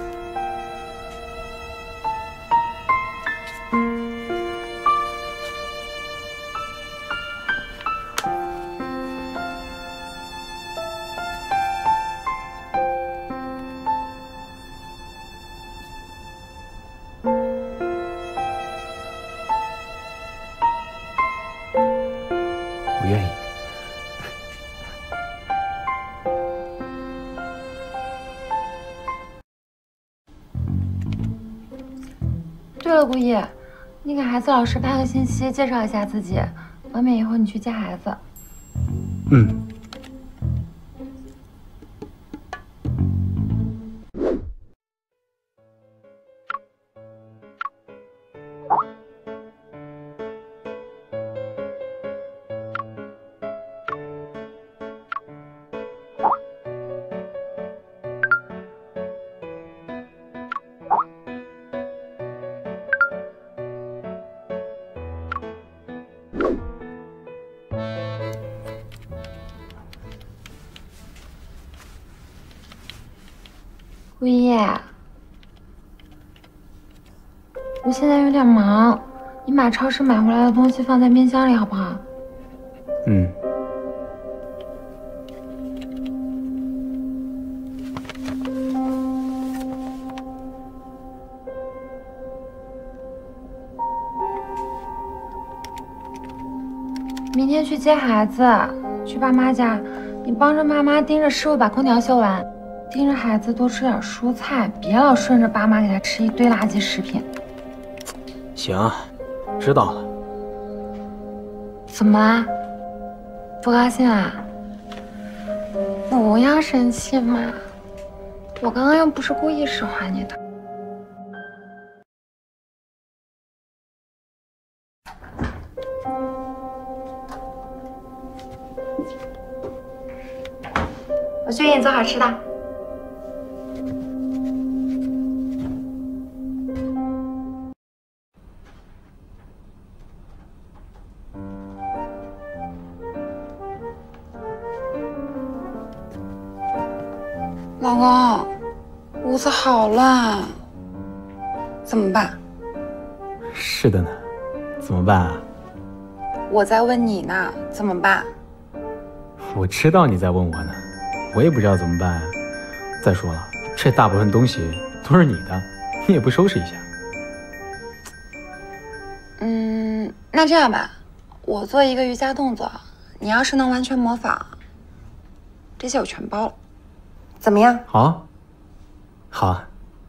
我愿意。 对了，顾意，你给孩子老师发个信息，介绍一下自己，方便以后你去接孩子。 嗯。 顾意，我现在有点忙，你把超市买回来的东西放在冰箱里好不好？ 嗯。 明天去接孩子，去爸妈家，你帮着妈妈盯着师傅把空调修完。盯着孩子多吃点蔬菜，别老顺着爸妈给他吃一堆垃圾食品。 行，知道了。 怎么啦？不高兴啊？不要生气嘛，我刚刚又不是故意使唤你的。 我去给你做好吃的。 老公，屋子好乱，怎么办？ 是的呢，怎么办啊？ 我在问你呢，怎么办？ 我知道你在问我呢，我也不知道怎么办。再说了，这大部分东西都是你的，你也不收拾一下。 嗯，那这样吧，我做一个瑜伽动作，你要是能完全模仿，这些我全包了，怎么样？ 好啊，好啊。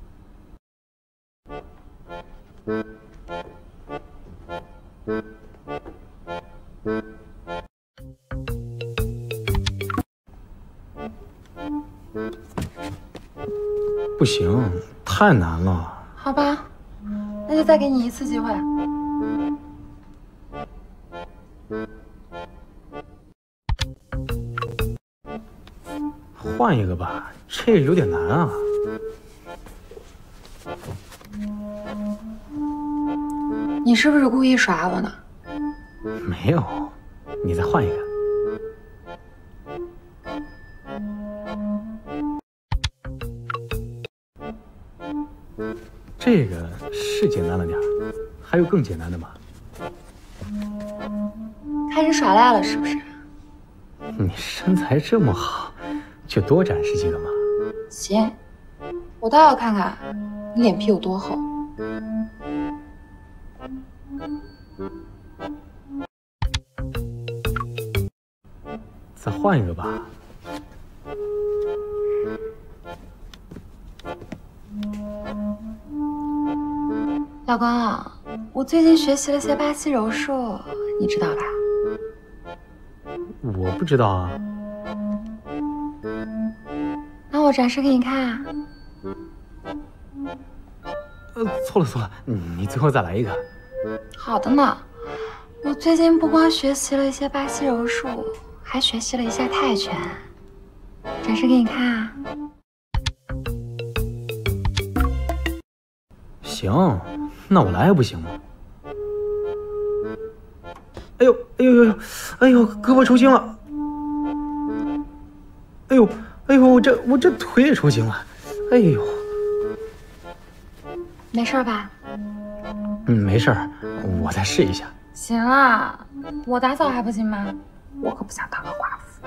不行，太难了。 好吧，那就再给你一次机会。 换一个吧，这个有点难啊。 你是不是故意耍我呢？ 没有，你再换一个。这个是简单了点儿，还有更简单的吗？ 开始耍赖了是不是？ 你身材这么好，就多展示几个嘛。 行，我倒要看看你脸皮有多厚。 再换一个吧。 老公，我最近学习了些巴西柔术，你知道吧？ 我不知道啊。 那我展示给你看。 呃，错了错了，你最后再来一个。 好的呢，我最近不光学习了一些巴西柔术，还学习了一下泰拳，展示给你看啊。 行，那我来还不行吗？哎呦哎呦呦呦，哎呦，胳膊抽筋了！哎呦哎呦，我这我这腿也抽筋了！哎呦， 没事吧？ 嗯，没事儿，我再试一下。 行啊，我打扫还不行吗？我可不想当个寡妇。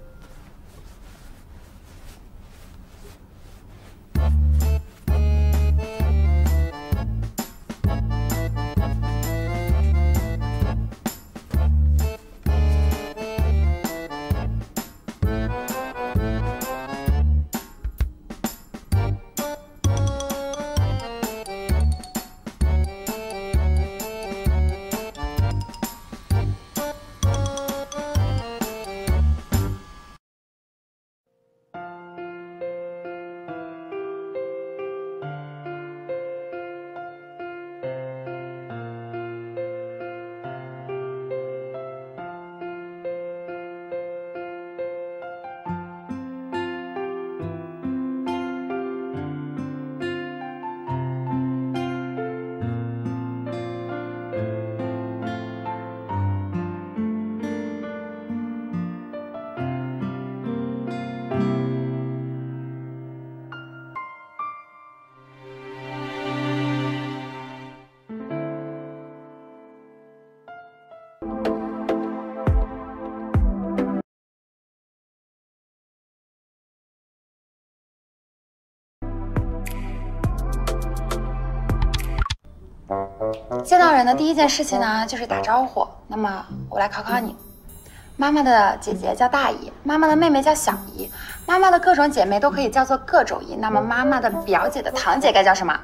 见到人的第一件事情呢，就是打招呼。那么我来考考你，妈妈的姐姐叫大姨，妈妈的妹妹叫小姨，妈妈的各种姐妹都可以叫做各种姨。那么妈妈的表姐的堂姐该叫什么？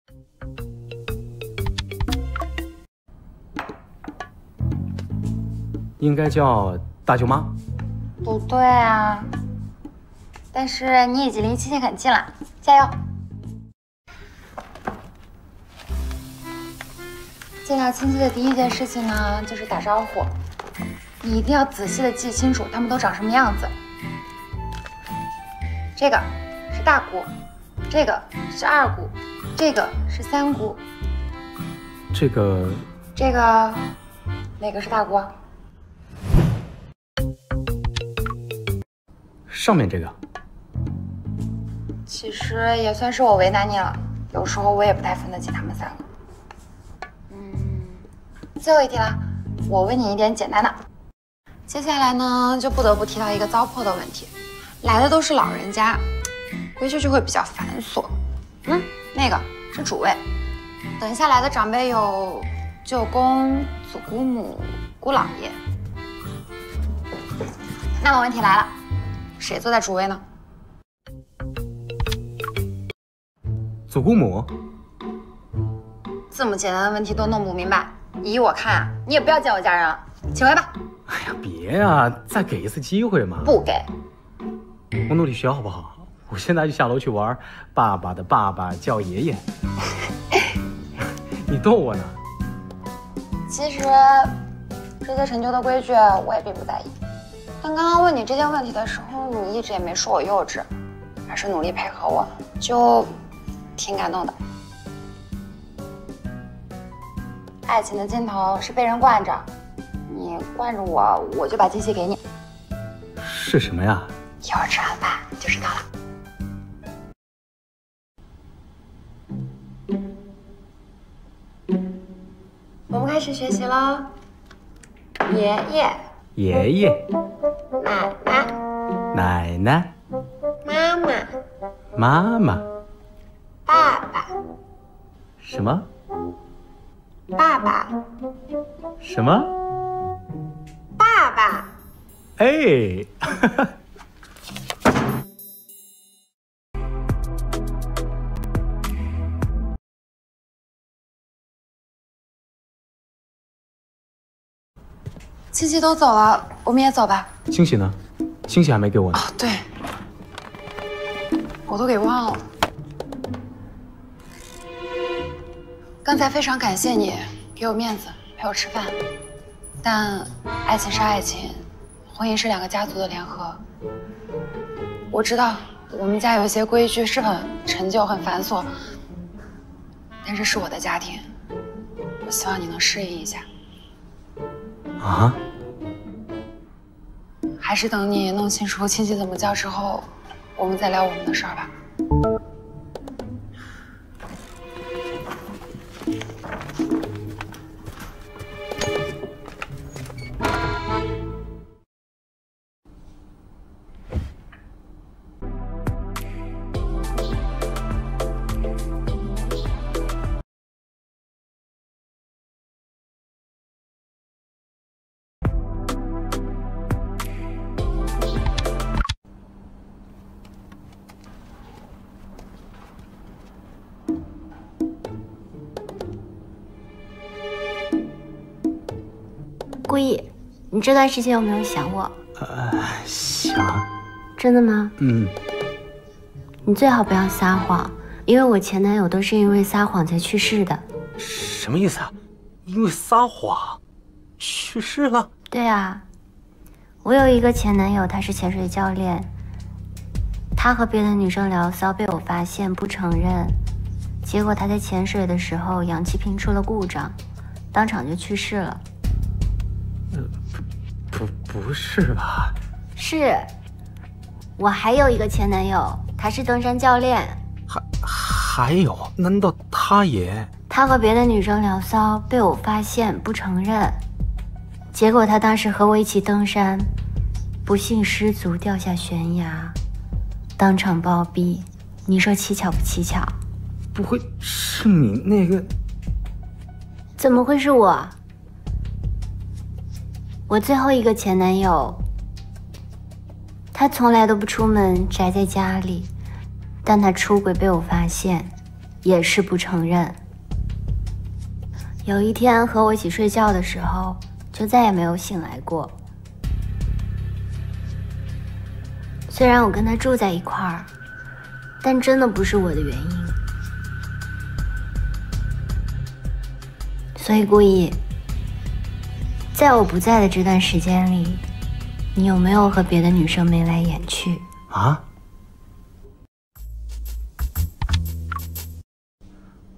应该叫大舅妈。 不对啊，但是你已经离七星很近了，加油！见到亲戚的第一件事情呢，就是打招呼。你一定要仔细的记清楚他们都长什么样子。 这个是大姑，这个是二姑，这个是三姑， 这个这个哪个是大姑？ 上面这个。 其实也算是我为难你了，有时候我也不太分得清他们三个。嗯，最后一题了，我问你一点简单的。接下来呢，就不得不提到一个糟粕的问题，来的都是老人家，规矩就会比较繁琐。嗯，那个是主位，等下来的长辈有舅公、祖姑母、姑姥爷。那么问题来了，谁坐在主位呢？ 祖姑母。 这么简单的问题都弄不明白，依我看啊，你也不要见我家人了，请回吧。 哎呀，别啊，再给一次机会嘛。 不给。 我努力学好不好？我现在就下楼去玩。爸爸的爸爸叫爷爷。你逗我呢？ 其实这些陈旧的规矩我也并不在意，但刚刚问你这件问题的时候，你一直也没说我幼稚，而是努力配合我，就挺感动的。爱情的尽头是被人惯着，你惯着我，我就把惊喜给你。 是什么呀？ 一会儿吃完饭就知道了。我们开始学习喽。爷爷， 爷爷， 奶奶， 奶奶， 妈妈， 妈妈， 爸爸， 什么？ 爸爸， 什么？ 爸爸。 哎， 亲戚都走了，我们也走吧。 惊喜呢？惊喜还没给我呢。 哦，对，我都给忘了。刚才非常感谢你给我面子，陪我吃饭。但爱情是爱情，婚姻是两个家族的联合。我知道我们家有一些规矩是很陈旧、很繁琐，但这是我的家庭，我希望你能适应一下。 啊？ 还是等你弄清楚亲戚怎么叫之后，我们再聊我们的事儿吧。 顾意，你这段时间有没有想我？ 呃，想。 真的吗？ 嗯。 你最好不要撒谎，因为我前男友都是因为撒谎才去世的。 什么意思啊？因为撒谎去世了？ 对啊，我有一个前男友，他是潜水教练，他和别的女生聊骚被我发现不承认，结果他在潜水的时候氧气瓶出了故障，当场就去世了。 不不是吧？ 是，我还有一个前男友，他是登山教练。 还还有？难道他也？ 他和别的女生聊骚被我发现不承认，结果他当时和我一起登山，不幸失足掉下悬崖，当场暴毙。你说蹊跷不蹊跷？ 不会是你那个？ 怎么会是我？我最后一个前男友，他从来都不出门，宅在家里，但他出轨被我发现，也是不承认。有一天和我一起睡觉的时候，就再也没有醒来过。虽然我跟他住在一块儿，但真的不是我的原因。所以故意。在我不在的这段时间里，你有没有和别的女生眉来眼去？ 啊？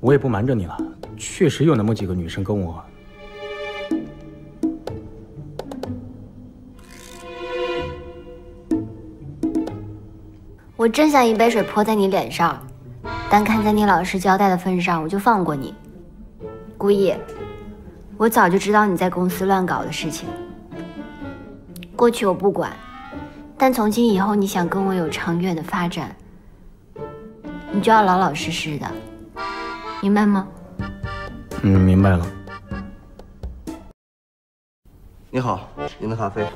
我也不瞒着你了，确实有那么几个女生跟我。 我真想一杯水泼在你脸上，但看在你老实交代的份上，我就放过你。顾意，我早就知道你在公司乱搞的事情。过去我不管，但从今以后你想跟我有长远的发展，你就要老老实实的，明白吗？ 嗯，明白了。 你好，您的咖啡。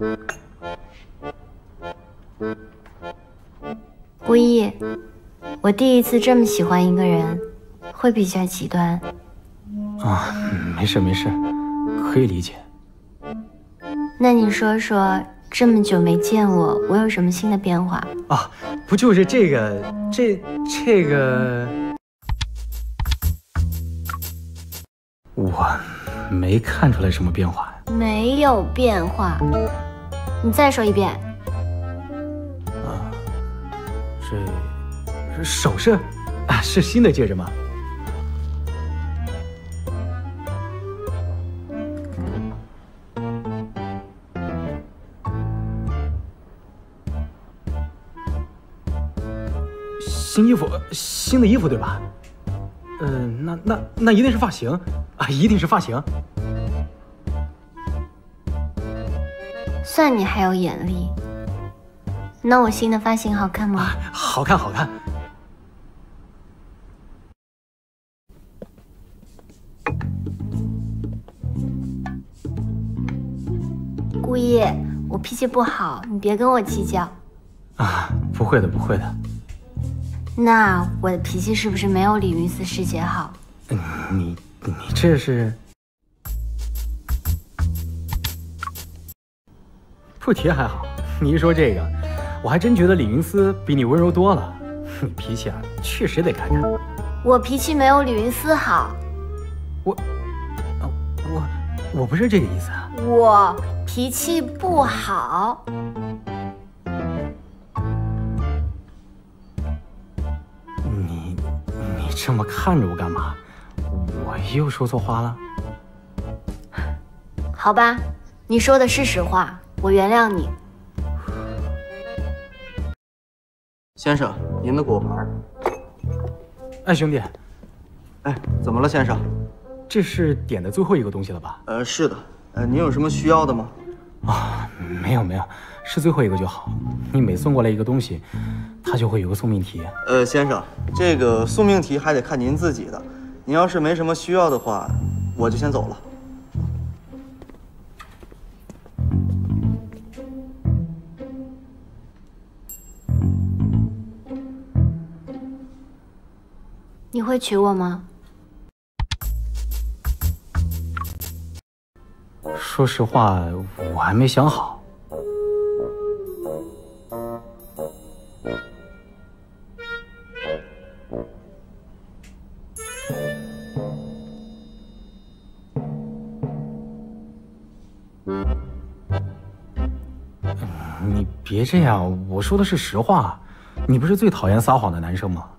顾意，我第一次这么喜欢一个人，会比较极端。 啊，没事没事，可以理解。 那你说说，这么久没见我，我有什么新的变化？ 啊，不就是这个，这这个，我没看出来什么变化呀。 没有变化，你再说一遍。 啊，这是首饰啊，是新的戒指吗？新衣服，新的衣服对吧？嗯、呃，那那那一定是发型啊，一定是发型。 算你还有眼力。那我新的发型好看吗？ 啊、好看，好看。 顾意，我脾气不好，你别跟我计较。 啊，不会的，不会的。 那我的脾气是不是没有李云思师姐好？ 你你你这是不提还好，你一说这个，我还真觉得李云思比你温柔多了。你脾气啊，确实得看看。 我脾气没有李云思好。 我，啊、我我不是这个意思啊。 我脾气不好。 你你这么看着我干嘛？我又说错话了？ 好吧，你说的是实话，我原谅你。 先生，您的果盘。 哎，兄弟。 哎，怎么了，先生？ 这是点的最后一个东西了吧？ 呃，是的。呃，您有什么需要的吗？ 啊，没有没有，是最后一个就好。你每送过来一个东西，它就会有个送命题。 呃，先生，这个送命题还得看您自己的。您要是没什么需要的话，我就先走了。 你会娶我吗？ 说实话，我还没想好。你别这样，我说的是实话。你不是最讨厌撒谎的男生吗？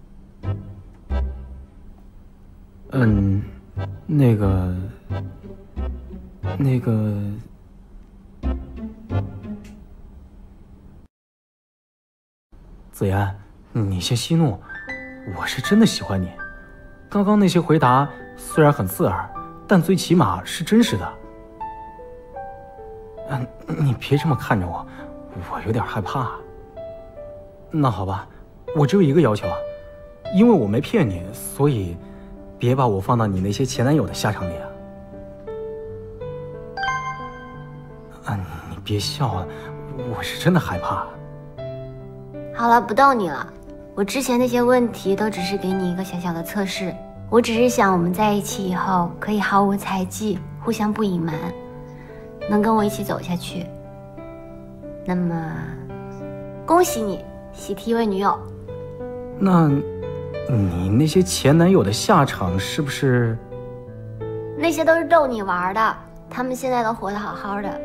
嗯，那个，那个，子妍，你先息怒，我是真的喜欢你。刚刚那些回答虽然很刺耳，但最起码是真实的。嗯，你别这么看着我，我有点害怕。那好吧，我只有一个要求啊，因为我没骗你，所以别把我放到你那些前男友的下场里啊！啊，你别笑啊，我是真的害怕。 好了，不逗你了。我之前那些问题都只是给你一个小小的测试，我只是想我们在一起以后可以毫无猜忌，互相不隐瞒，能跟我一起走下去。那么，恭喜你，喜提一位女友。 那，你那些前男友的下场是不是？ 那些都是逗你玩的，他们现在都活得好好的。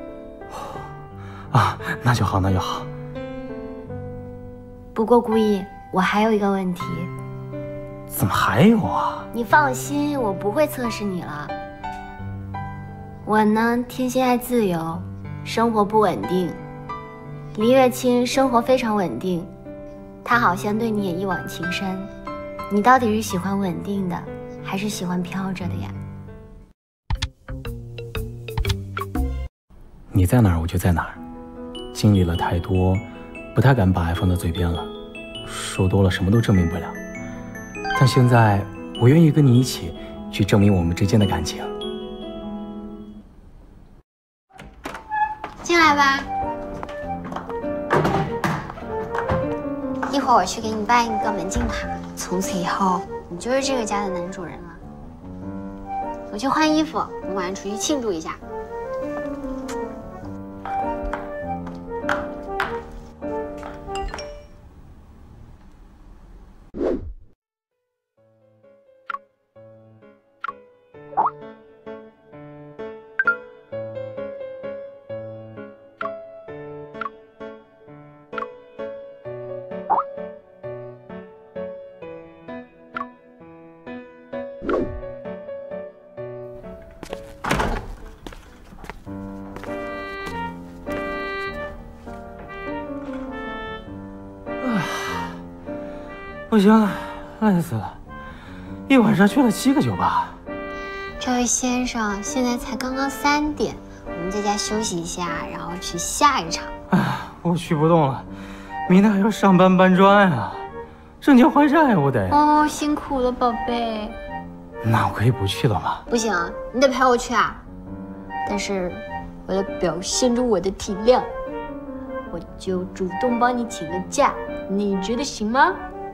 啊，那就好，那就好。 不过顾意，我还有一个问题， 怎么还有啊？ 你放心，我不会测试你了。我呢，天蝎爱自由，生活不稳定。黎月清生活非常稳定，他好像对你也一往情深。你到底是喜欢稳定的，还是喜欢飘着的呀？ 你在哪儿我就在哪儿，经历了太多，不太敢把爱放到嘴边了，说多了什么都证明不了。但现在我愿意跟你一起去证明我们之间的感情。 进来吧，一会儿我去给你办一个门禁卡，从此以后你就是这个家的男主人了。我去换衣服，我们晚上出去庆祝一下。 不行了，累死了，一晚上去了七个酒吧。 这位先生，现在才刚刚三点，我们在家休息一下，然后去下一场。 哎，我去不动了，明天还要上班搬砖啊，挣钱还债我得。 哦，辛苦了，宝贝。 那我可以不去了吗？ 不行，你得陪我去啊。但是，为了表现出我的体谅，我就主动帮你请了假，你觉得行吗？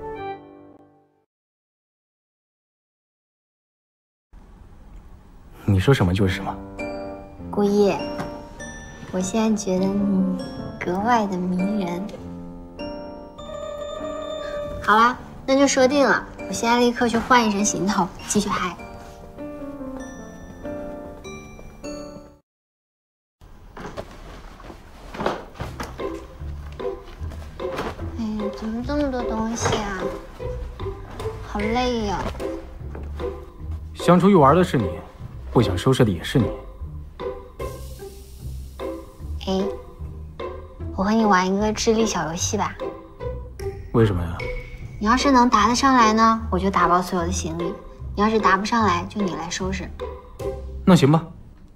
你说什么就是什么。 顾夜，我现在觉得你格外的迷人。好啦，那就说定了，我现在立刻去换一身行头，继续嗨。哎，怎么这么多东西啊？好累呀。 想出去玩的是你，不想收拾的也是你。 哎，我和你玩一个智力小游戏吧。 为什么呀？ 你要是能答得上来呢，我就打包所有的行李；你要是答不上来，就你来收拾。 那行吧。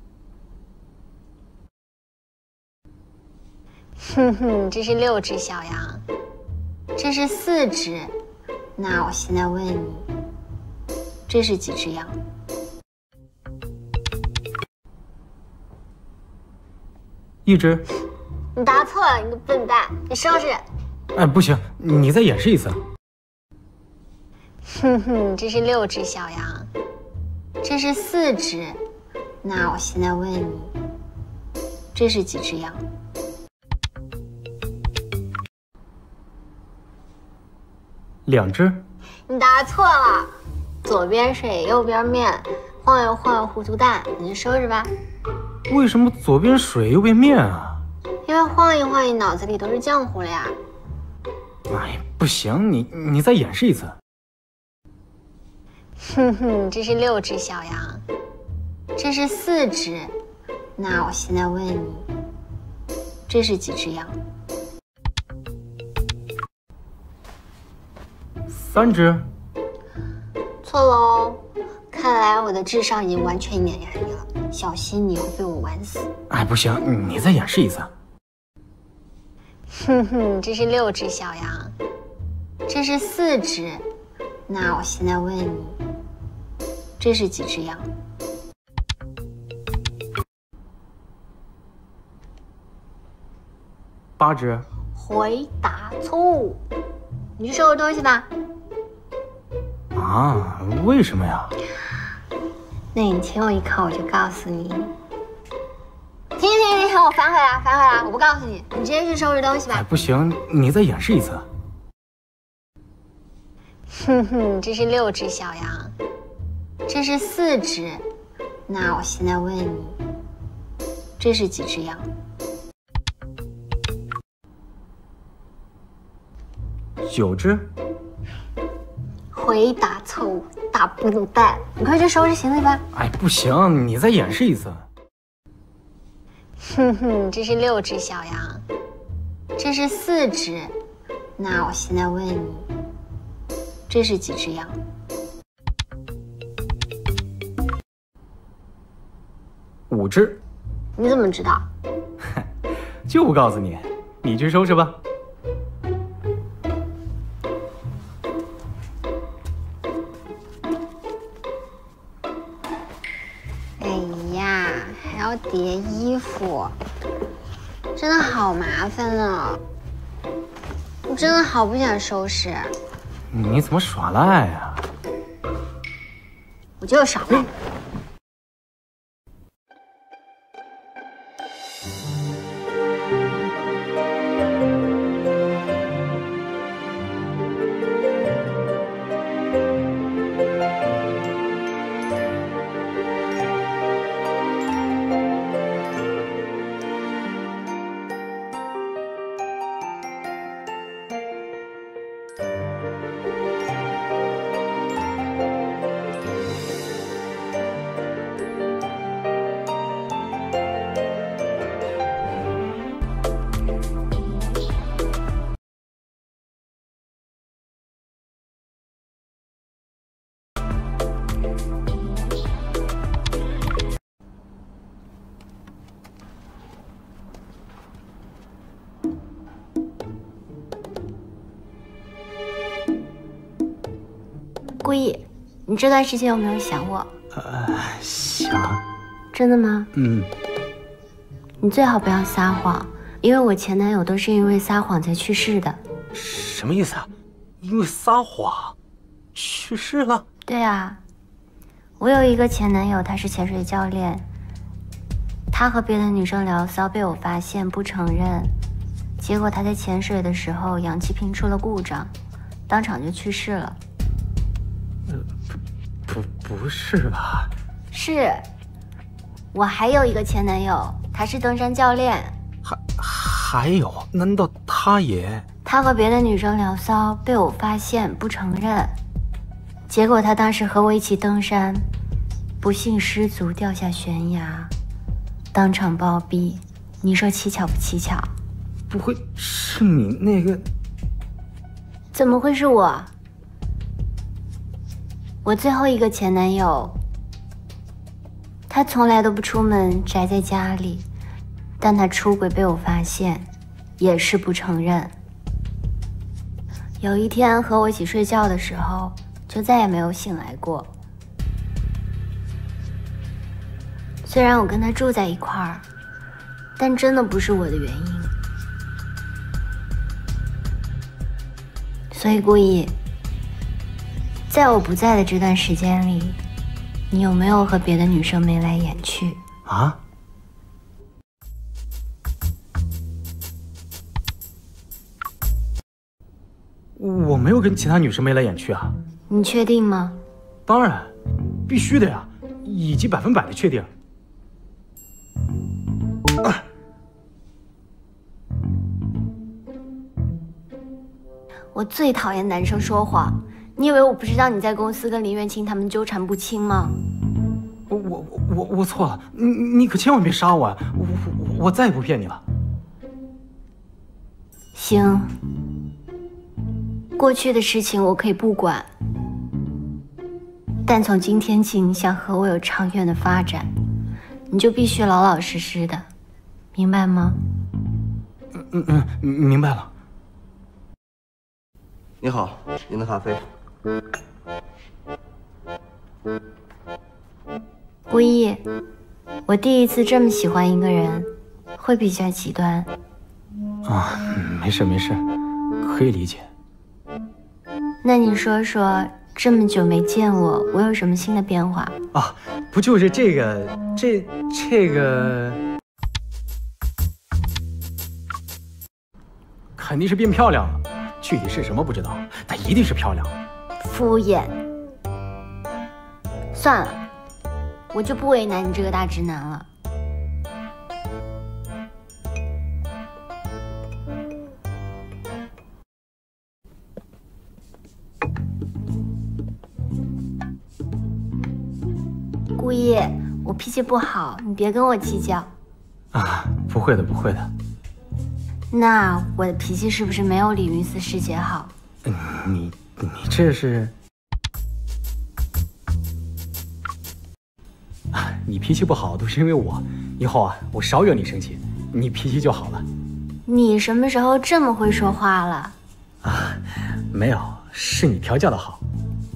哼哼，这是六只小羊，这是四只。那我现在问你，这是几只羊？ 一只。 你答错了，你个笨蛋！你收拾。 哎，不行，你再演示一次。 哼哼，这是六只小羊，这是四只。那我现在问你，这是几只羊？ 两只。 你答错了，左边水，右边面，晃悠晃悠糊涂蛋，你就收拾吧。 为什么左边水右边面啊？ 因为晃一晃，你脑子里都是浆糊了呀。 哎，不行，你你再演示一次。 哼哼，这是六只小羊，这是四只。那我现在问你，这是几只羊？ 三只。 错喽，看来我的智商已经完全碾压你了，小心你以后被我玩死。 哎，不行，你再演示一次。 哼哼，这是六只小羊，这是四只。那我现在问你，这是几只羊？ 八只。 回答错误，你去收拾东西吧。 啊？为什么呀？ 那你听我一口，我就告诉你。停停停，我反悔了，反悔了，我不告诉你，你直接去收拾东西吧。 哎，不行，你再演示一次。 哼哼，这是六只小羊，这是四只。那我现在问你，这是几只羊？ 九只。 腿打凑，大不鲁蛋。你快去收拾行李吧。 哎，不行，你再演示一次。 哼哼，这是六只小羊，这是四只。那我现在问你，这是几只羊？ 五只。 你怎么知道？ 就不告诉你，你去收拾吧。 哎呀，还要叠衣服，真的好麻烦啊！我真的好不想收拾。 你怎么耍赖呀？ 我就是耍赖。 顾意，你这段时间有没有想我？ 呃，想。 真的吗？ 嗯。 你最好不要撒谎，因为我前男友都是因为撒谎才去世的。 什么意思啊？因为撒谎去世了？ 对啊，我有一个前男友，他是潜水教练，他和别的女生聊骚被我发现，不承认，结果他在潜水的时候氧气瓶出了故障，当场就去世了。 呃，不不不是吧？ 是，我还有一个前男友，他是登山教练。 还还有，难道他也？ 他和别的女生聊骚，被我发现，不承认，结果他当时和我一起登山，不幸失足掉下悬崖，当场暴毙。你说蹊跷不蹊跷？ 不会是你那个？ 怎么会是我？我最后一个前男友，他从来都不出门，宅在家里，但他出轨被我发现，也是不承认。有一天和我一起睡觉的时候，就再也没有醒来过。虽然我跟他住在一块儿，但真的不是我的原因。所以顾意，在我不在的这段时间里，你有没有和别的女生眉来眼去啊？我没有跟其他女生眉来眼去啊。 你确定吗？ 当然，必须的呀，以及百分百的确定。啊、 我最讨厌男生说谎。你以为我不知道你在公司跟林元清他们纠缠不清吗？ 我我我我错了，你你可千万别杀我啊！我我我再也不骗你了。 行，过去的事情我可以不管，但从今天起，你想和我有长远的发展，你就必须老老实实的，明白吗？ 嗯嗯嗯，明白了。 你好，您的咖啡。 顾意，我第一次这么喜欢一个人，会比较极端。 啊，没事没事，可以理解。 那你说说，这么久没见我，我有什么新的变化？ 啊，不就是这个，这这个，肯定是变漂亮了。具体是什么不知道，但一定是漂亮。 敷衍。算了，我就不为难你这个大直男了。 一，我脾气不好，你别跟我计较。 啊，不会的，不会的。 那我的脾气是不是没有李云思师姐好？ 嗯、你你这是……啊，你脾气不好都是因为我。以后啊，我少惹你生气，你脾气就好了。 你什么时候这么会说话了？ 啊，没有，是你调教的好。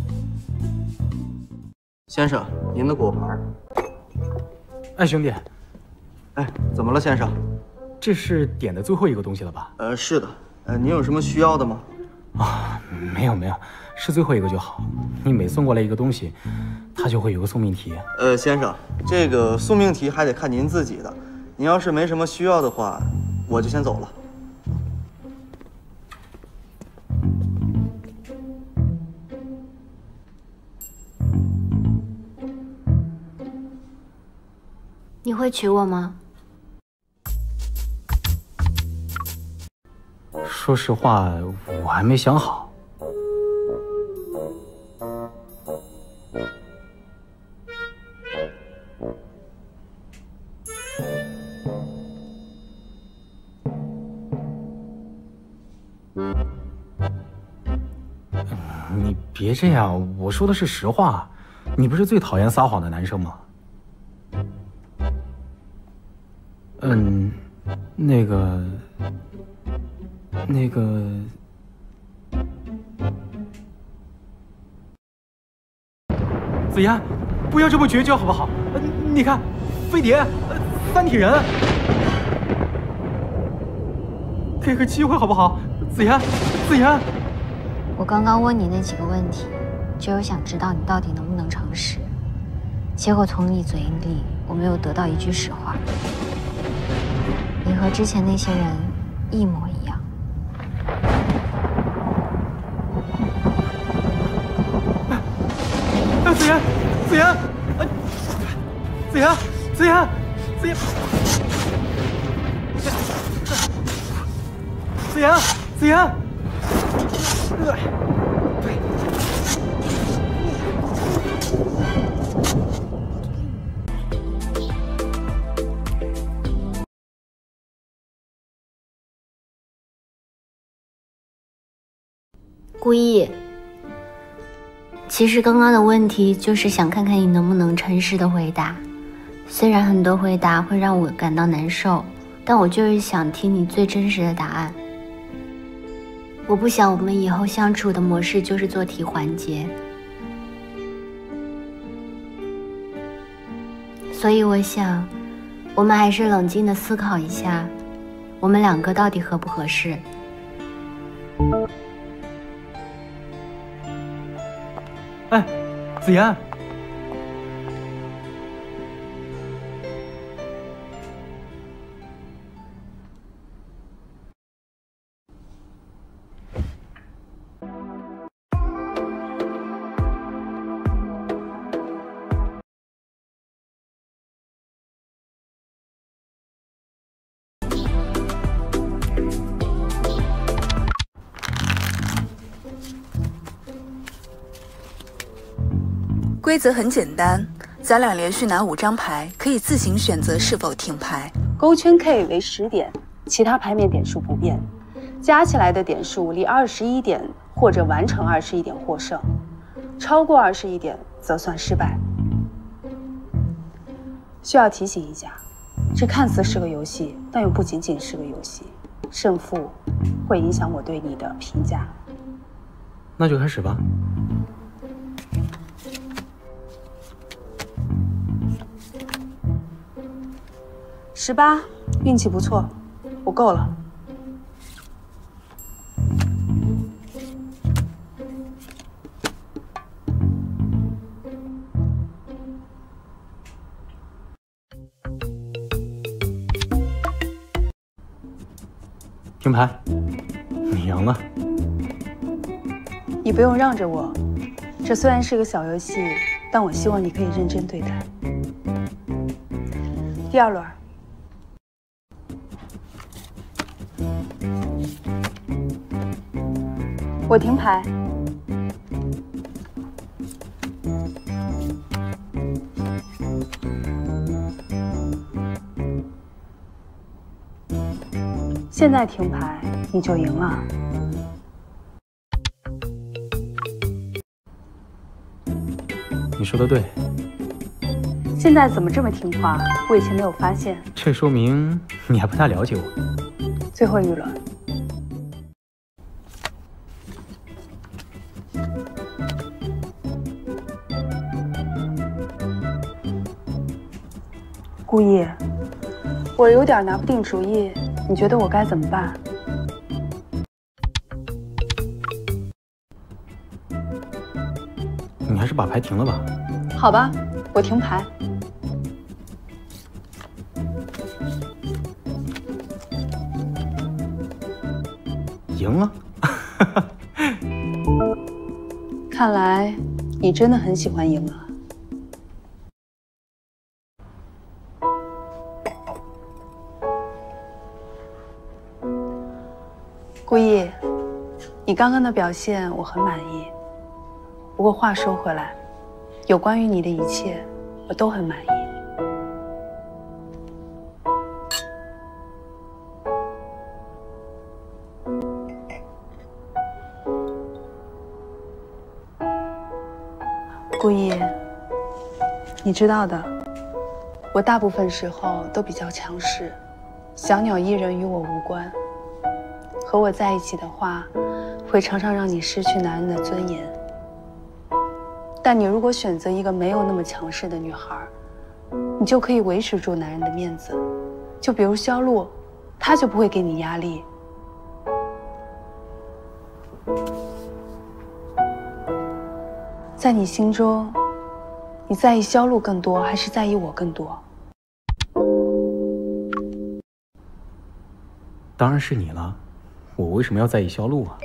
先生，您的果盘。 哎，兄弟。 哎，怎么了，先生？ 这是点的最后一个东西了吧？ 呃，是的。呃，您有什么需要的吗？ 啊，没有没有，是最后一个就好。你每送过来一个东西，它就会有个送命题。 呃，先生，这个送命题还得看您自己的。您要是没什么需要的话，我就先走了。 你会娶我吗？ 说实话，我还没想好。你别这样，我说的是实话。你不是最讨厌撒谎的男生吗？嗯，那个，那个，子妍，不要这么绝交好不好？呃、你看，飞碟、呃、三体人，给个机会好不好？子妍，子妍， 我刚刚问你那几个问题，就是想知道你到底能不能诚实。结果从你嘴里，我没有得到一句实话。你和之前那些人一模一样。 啊，子妍，子妍，啊，子妍，子妍，子妍，子妍，子妍。 顾意，其实刚刚的问题就是想看看你能不能诚实的回答。虽然很多回答会让我感到难受，但我就是想听你最真实的答案。我不想我们以后相处的模式就是做题环节，所以我想，我们还是冷静的思考一下，我们两个到底合不合适。 哎，子妍， 规则很简单，咱俩连续拿五张牌，可以自行选择是否停牌。勾圈 K 为十点，其他牌面点数不变，加起来的点数离二十一点或者完成二十一点获胜，超过二十一点则算失败。需要提醒一下，这看似是个游戏，但又不仅仅是个游戏，胜负会影响我对你的评价。 那就开始吧。 十八，运气不错，我够了。 停牌，你赢了。 你不用让着我，这虽然是个小游戏，但我希望你可以认真对待。第二轮。我停牌。 现在停牌你就赢了。 你说的对。 现在怎么这么听话？我以前没有发现。 这说明你还不太了解我。 最后一轮。 顾意，我有点拿不定主意，你觉得我该怎么办？ 你还是把牌停了吧。 好吧，我停牌。 赢了。 看来你真的很喜欢赢啊。 顾意，你刚刚的表现我很满意。不过话说回来，有关于你的一切，我都很满意。顾意，你知道的，我大部分时候都比较强势，小鸟依人与我无关。 和我在一起的话，会常常让你失去男人的尊严。但你如果选择一个没有那么强势的女孩，你就可以维持住男人的面子。就比如肖路，他就不会给你压力。在你心中，你在意肖路更多，还是在意我更多？ 当然是你了。 我为什么要在意肖路啊？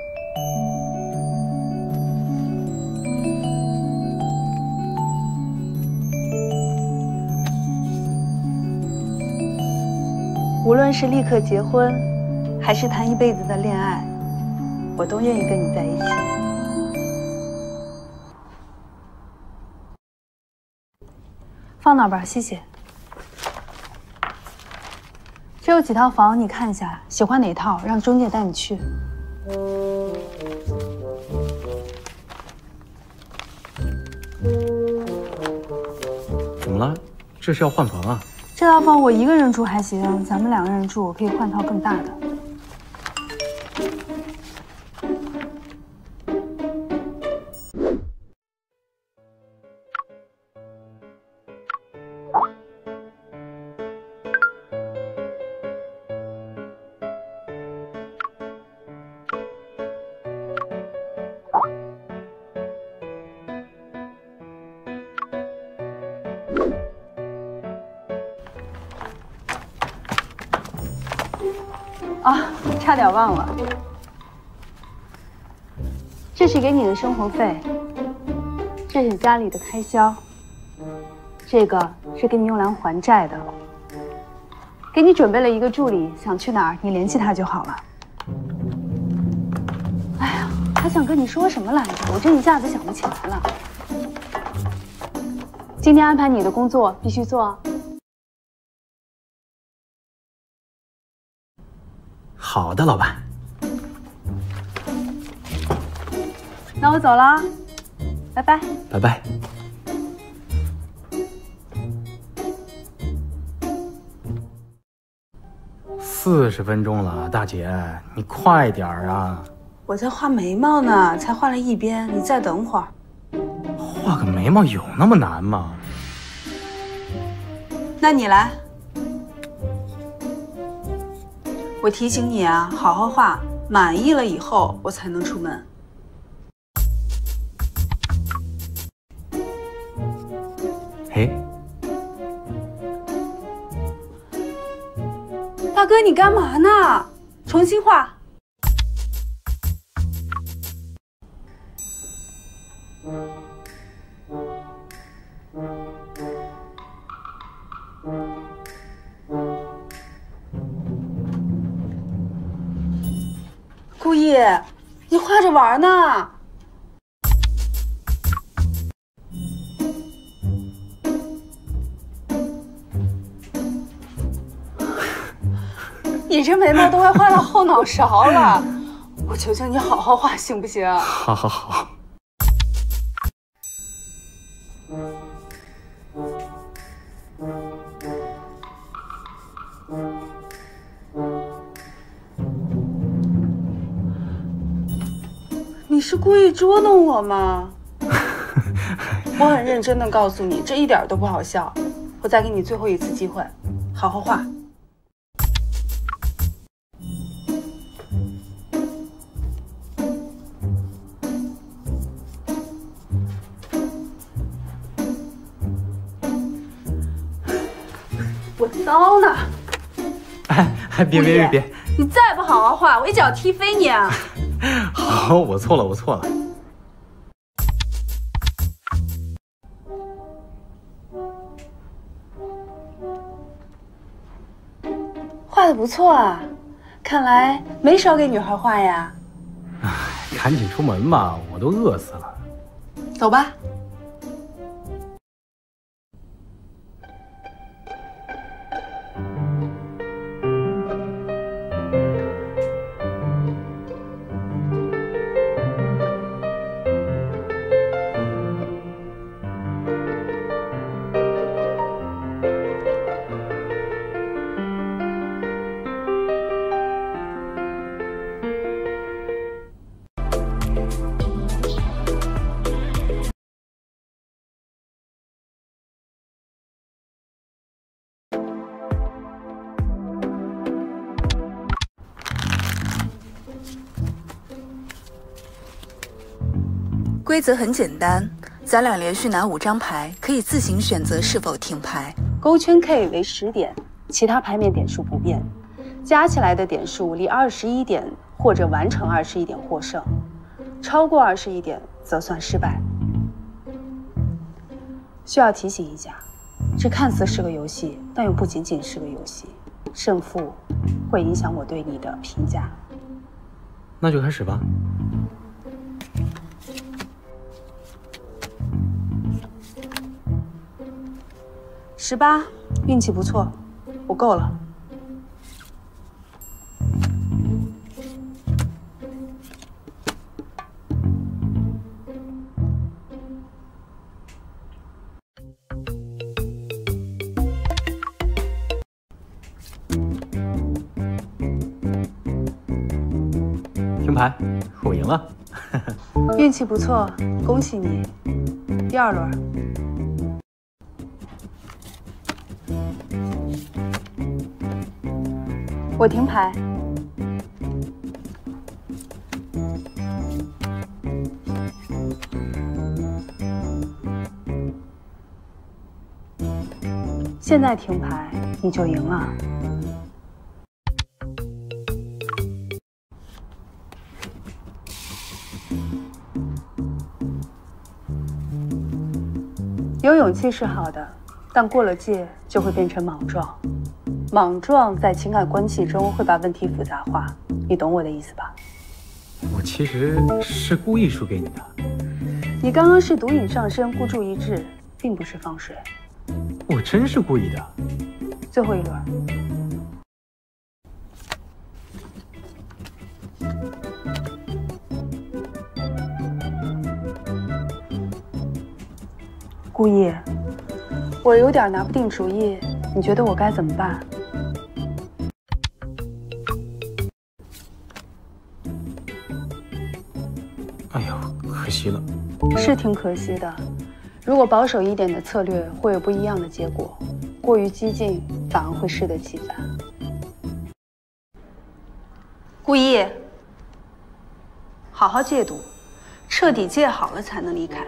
无论是立刻结婚，还是谈一辈子的恋爱，我都愿意跟你在一起。放那儿吧，谢谢。这有几套房，你看一下，喜欢哪套，让中介带你去。 怎么了？这是要换房啊？ 这套房我一个人住还行，咱们两个人住，我可以换套更大的。啊，差点忘了，这是给你的生活费，这是家里的开销，这个是给你用来还债的。给你准备了一个助理，想去哪儿你联系他就好了。哎呀，还想跟你说什么来着？我这一下子想不起来了。今天安排你的工作必须做。 好的，老板。 那我走了，拜拜。 拜拜。四十分钟了，大姐，你快点儿啊！ 我在画眉毛呢，才画了一边，你再等会儿。 画个眉毛有那么难吗？ 那你来。 我提醒你啊，好好画，满意了以后我才能出门。 嘿， 大哥，你干嘛呢？重新画。顾意，你画着玩呢。 你这眉毛都快画到后脑勺了，我求求你好好画行不行？ 好好好。 你是故意捉弄我吗？我很认真的告诉你，这一点都不好笑。我再给你最后一次机会，好好画。我刀呢？ 哎哎，别别别别！ 你再不好好画，我一脚踢飞你啊！ 好，我错了，我错了。 画的不错啊，看来没少给女孩画呀。 哎，赶紧出门吧，我都饿死了。 走吧。 规则很简单，咱俩连续拿五张牌，可以自行选择是否停牌。 勾圈 K 为十点，其他牌面点数不变，加起来的点数离二十一点或者完成二十一点获胜，超过二十一点则算失败。需要提醒一下，这看似是个游戏，但又不仅仅是个游戏，胜负会影响我对你的评价。 那就开始吧。 十八，运气不错，我够了。 停牌，我赢了。 运气不错，恭喜你。第二轮。我停牌。现在停牌，你就赢了。有勇气是好的，但过了界就会变成莽撞。莽撞在情感关系中会把问题复杂化，你懂我的意思吧？ 我其实是故意输给你的。 你刚刚是毒瘾上身，孤注一掷，并不是放水。 我真是故意的。 最后一轮。故意，我有点拿不定主意，你觉得我该怎么办？ 哎呦，可惜了。 是挺可惜的。如果保守一点的策略，会有不一样的结果；过于激进，反而会适得其反。故意，好好戒毒，彻底戒好了才能离开。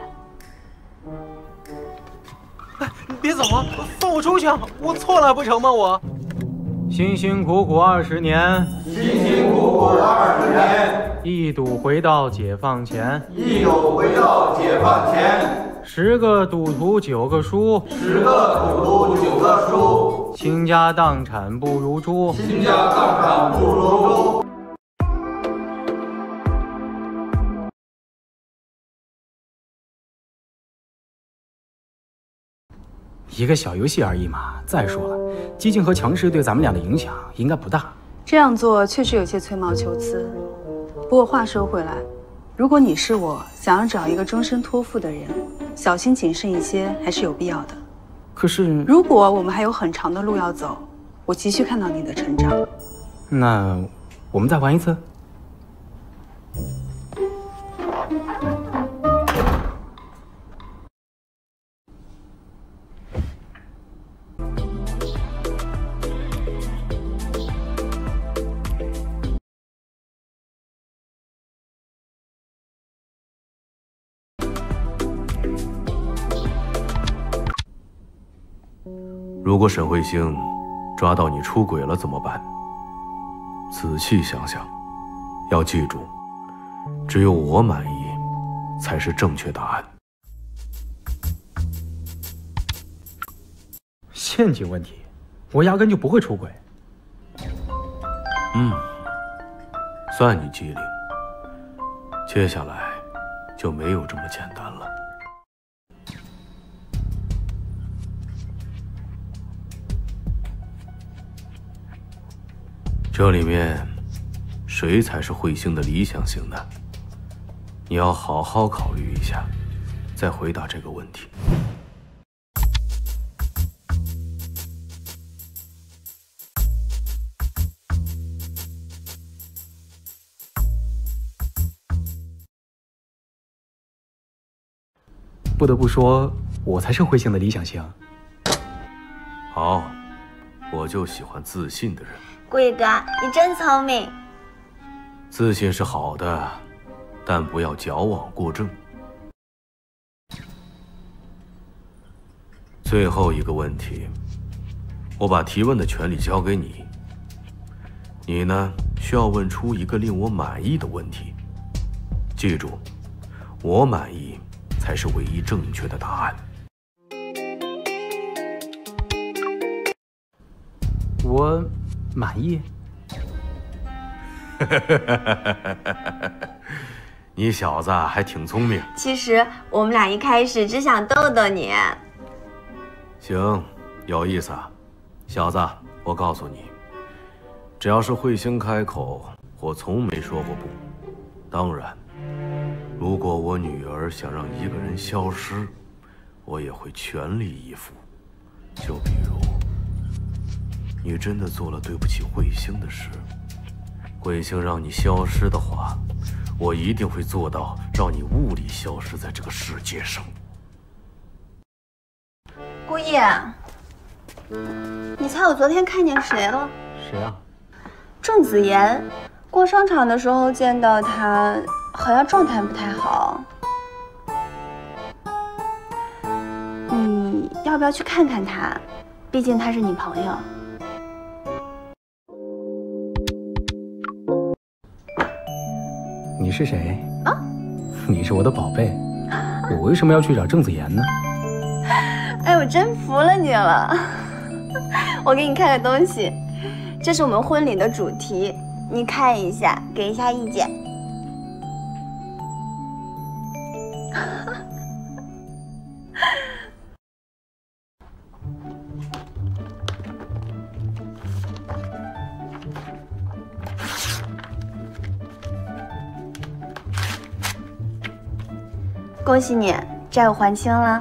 哎，你别走啊！放我出去！我错了不成吗？我辛辛苦苦二十年， 辛辛苦苦二十年， 一赌回到解放前， 一赌回到解放前。 十个赌徒九个输， 十个赌徒九个输。 倾家荡产不如猪， 倾家荡产不如猪。 一个小游戏而已嘛。再说了，激进和强势对咱们俩的影响应该不大。 这样做确实有些吹毛求疵。不过话说回来，如果你是我，想要找一个终身托付的人，小心谨慎一些还是有必要的。 可是， 如果我们还有很长的路要走，我急需看到你的成长。 那我们再玩一次。 如果沈慧星抓到你出轨了怎么办？仔细想想，要记住，只有我满意才是正确答案。 陷阱问题，我压根就不会出轨。 嗯，算你机灵。接下来就没有这么简单了。这里面，谁才是慧星的理想型呢？你要好好考虑一下，再回答这个问题。 不得不说，我才是慧星的理想型。 好，我就喜欢自信的人。 顾一哥，你真聪明。 自信是好的，但不要矫枉过正。最后一个问题，我把提问的权利交给你。你呢，需要问出一个令我满意的问题。记住，我满意才是唯一正确的答案。 我满意。 你小子还挺聪明。 其实我们俩一开始只想逗逗你。 行，有意思啊，小子，我告诉你，只要是慧星开口，我从没说过不。当然，如果我女儿想让一个人消失，我也会全力以赴。就比如，你真的做了对不起慧星的事，慧星让你消失的话，我一定会做到让你物理消失在这个世界上。 顾烨，你猜我昨天看见谁了？ 谁啊？ 郑子妍。逛商场的时候见到他，好像状态不太好。你要不要去看看他？毕竟他是你朋友。 你是谁啊？你是我的宝贝，我为什么要去找郑子妍呢？ 哎，我真服了你了。我给你看个东西，这是我们婚礼的主题，你看一下，给一下意见。恭喜你，债务还清了。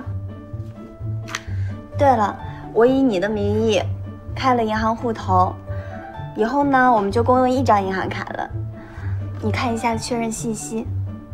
对了，我以你的名义开了银行户头，以后呢，我们就共用一张银行卡了。你看一下，确认信息。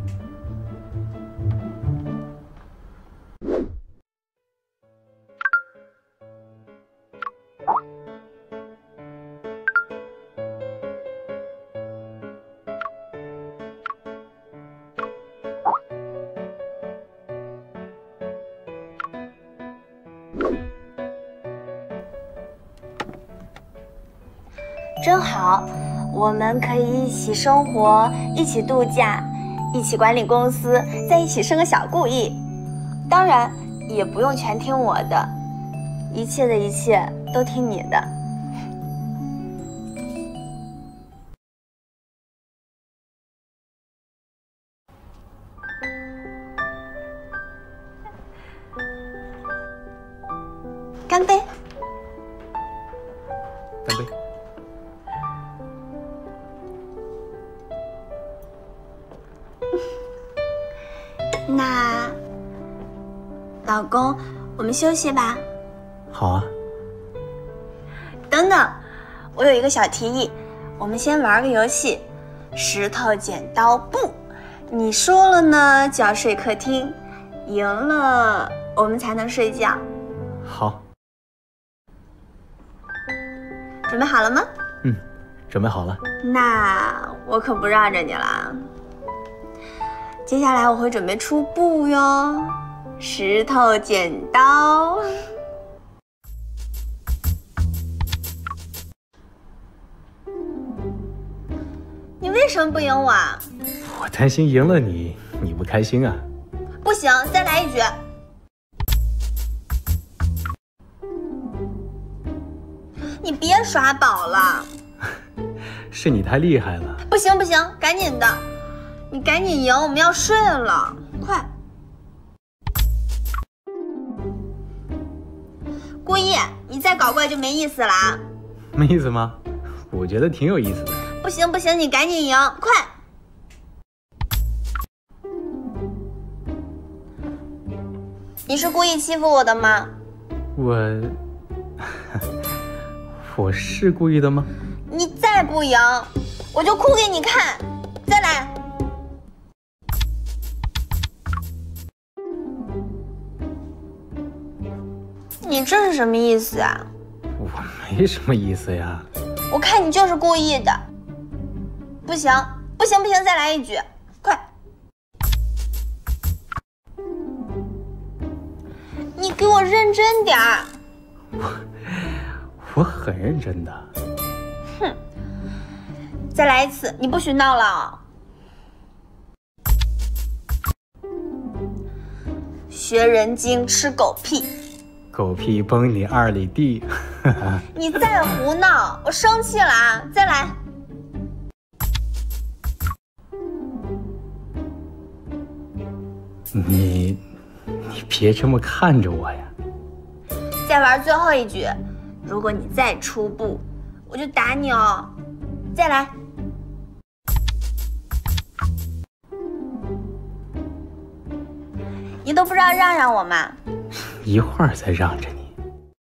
真好，我们可以一起生活，一起度假，一起管理公司，再一起生个小顾意。当然，也不用全听我的，一切的一切都听你的。干杯！ 干杯！ 那，老公，我们休息吧。 好啊。 等等，我有一个小提议，我们先玩个游戏，石头剪刀布。你输了呢，就要睡客厅；赢了，我们才能睡觉。 好。 准备好了吗？ 嗯，准备好了。 那我可不让着你了。接下来我会准备出布哟，石头剪刀。你为什么不赢我啊？ 我担心赢了你，你不开心啊。 不行，再来一局。你别耍宝了。 是你太厉害了。 不行不行，赶紧的，你赶紧赢，我们要睡了，快！顾意，你再搞怪就没意思了啊！ 没意思吗？我觉得挺有意思的。 不行不行，你赶紧赢，快！你是故意欺负我的吗？ 我，我是故意的吗？ 你再不赢，我就哭给你看！再来！你这是什么意思啊？ 我没什么意思呀。 我看你就是故意的。不行，不行，不行，再来一局，快！你给我认真点儿。 我我很认真的。 哼！再来一次，你不许闹了。学人精，吃狗屁。 狗屁崩你二里地！ 你再胡闹，我生气了啊！再来。 你你别这么看着我呀！ 再玩最后一局，如果你再出布，我就打你哦！再来。你都不知道让让我吗？ 一会儿再让着你。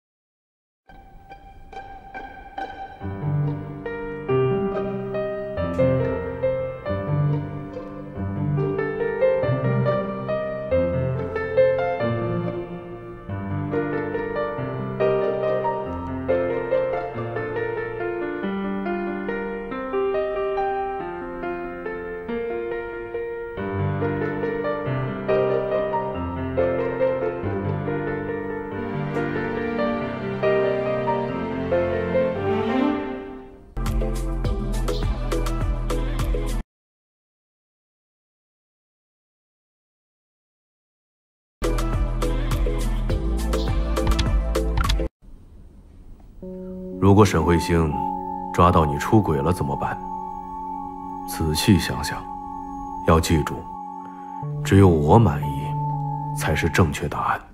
如果沈慧星抓到你出轨了怎么办？仔细想想，要记住，只有我满意才是正确答案。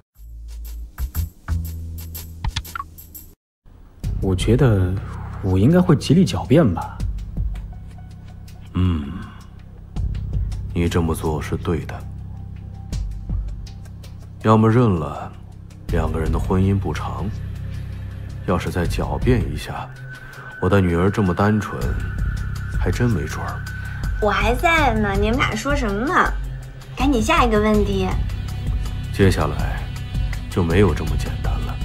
我觉得我应该会极力狡辩吧。 嗯，你这么做是对的。要么认了两个人的婚姻不长，要是再狡辩一下，我的女儿这么单纯，还真没准儿。 我还在呢，你们俩说什么呢？赶紧下一个问题。 接下来就没有这么简单了。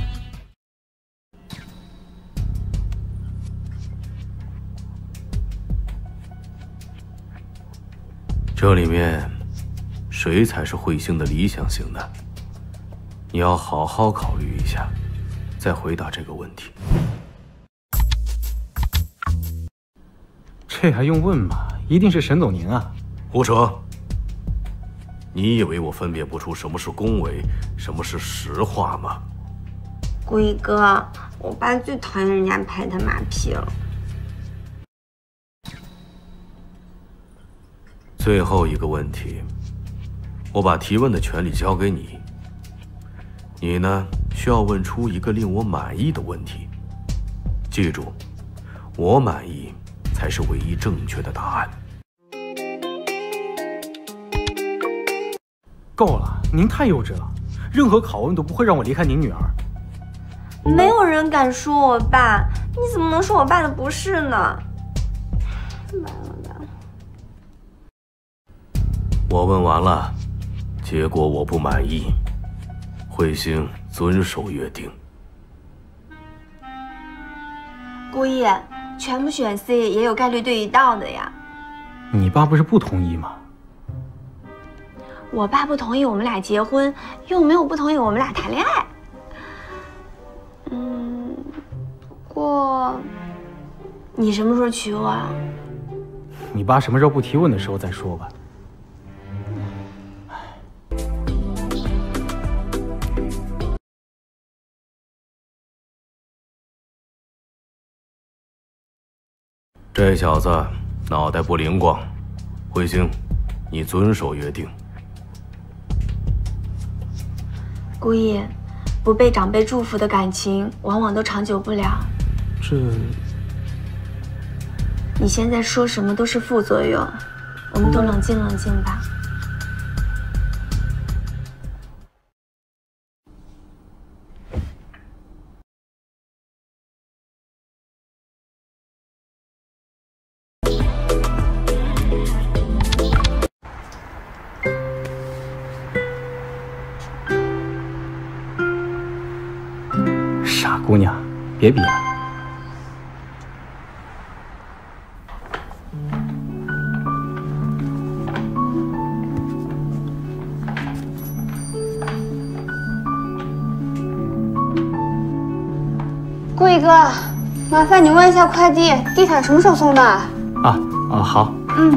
这里面谁才是慧星的理想型呢？你要好好考虑一下，再回答这个问题。 这还用问吗？一定是沈总您啊！ 胡扯！你以为我分辨不出什么是恭维，什么是实话吗？ 顾一哥，我爸最讨厌人家拍他马屁了。 最后一个问题，我把提问的权利交给你。你呢，需要问出一个令我满意的问题。记住，我满意才是唯一正确的答案。 够了，您太幼稚了，任何拷问都不会让我离开您女儿。 没有人敢说我爸，你怎么能说我爸的不是呢？完了吧？ 我问完了，结果我不满意，慧星遵守约定。 顾意，全部选 C 也有概率对一到的呀。 你爸不是不同意吗？ 我爸不同意我们俩结婚，又没有不同意我们俩谈恋爱。嗯，不过你什么时候娶我啊？ 你爸什么时候不提问的时候再说吧。 这小子脑袋不灵光，慧星，你遵守约定。 顾意，不被长辈祝福的感情，往往都长久不了。 这…… 你现在说什么都是副作用，我们都冷静冷静吧。 傻姑娘，别比了。 顾一哥，麻烦你问一下快递，地毯什么时候送的？啊啊，好。 嗯。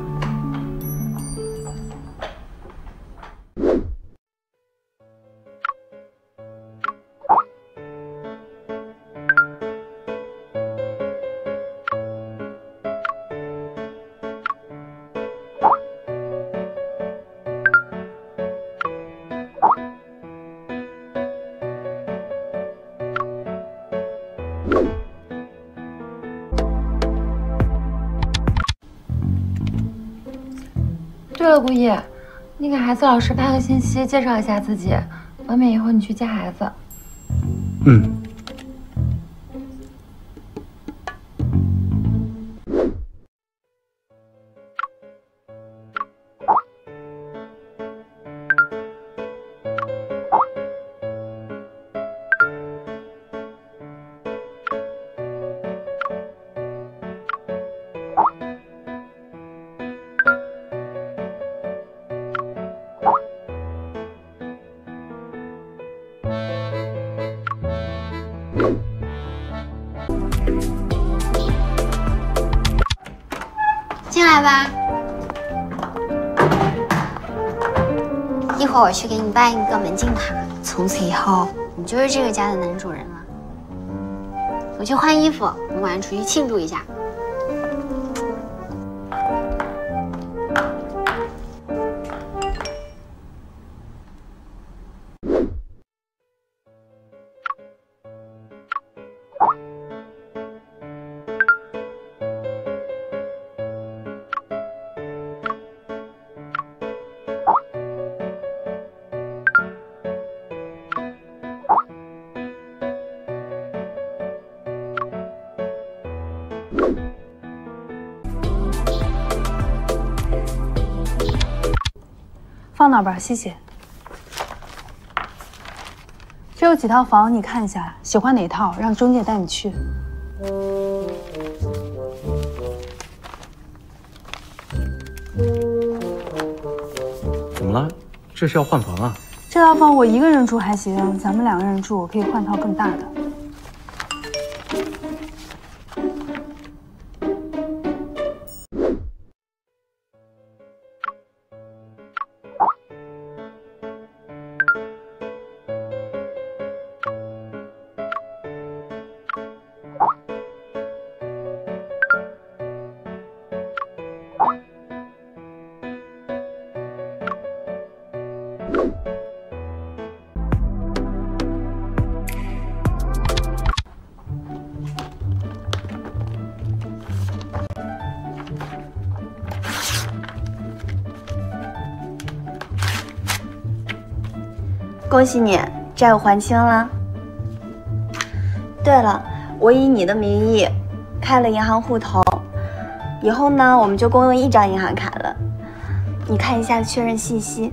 对了，顾意，你给孩子老师发个信息，介绍一下自己，完美以后你去接孩子。 嗯。 进来吧，一会儿我去给你办一个门禁卡，从此以后你就是这个家的男主人了。我去换衣服，我们晚上出去庆祝一下。 放那吧，谢谢。这有几套房，你看一下，喜欢哪套，让中介带你去。 怎么了？这是要换房啊？ 这套房我一个人住还行，咱们两个人住，我可以换套更大的。 恭喜你，债务还清了。对了，我以你的名义开了银行户头，以后呢，我们就共用一张银行卡了。你看一下确认信息。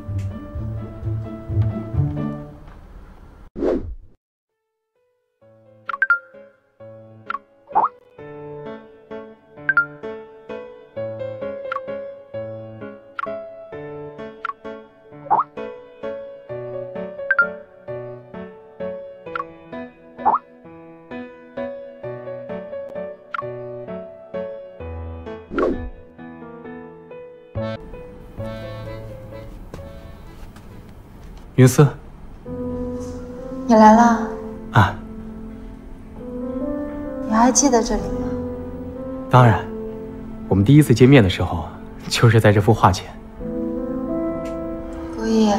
云思， 你来了啊？ 你还记得这里吗？ 当然，我们第一次见面的时候，就是在这幅画前。 顾意，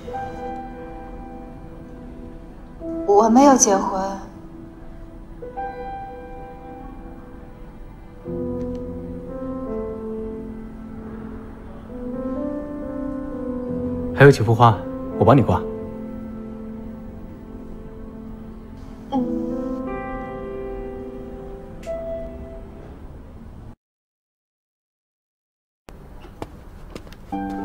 我没有结婚。 还有几幅画，我帮你挂。 嗯。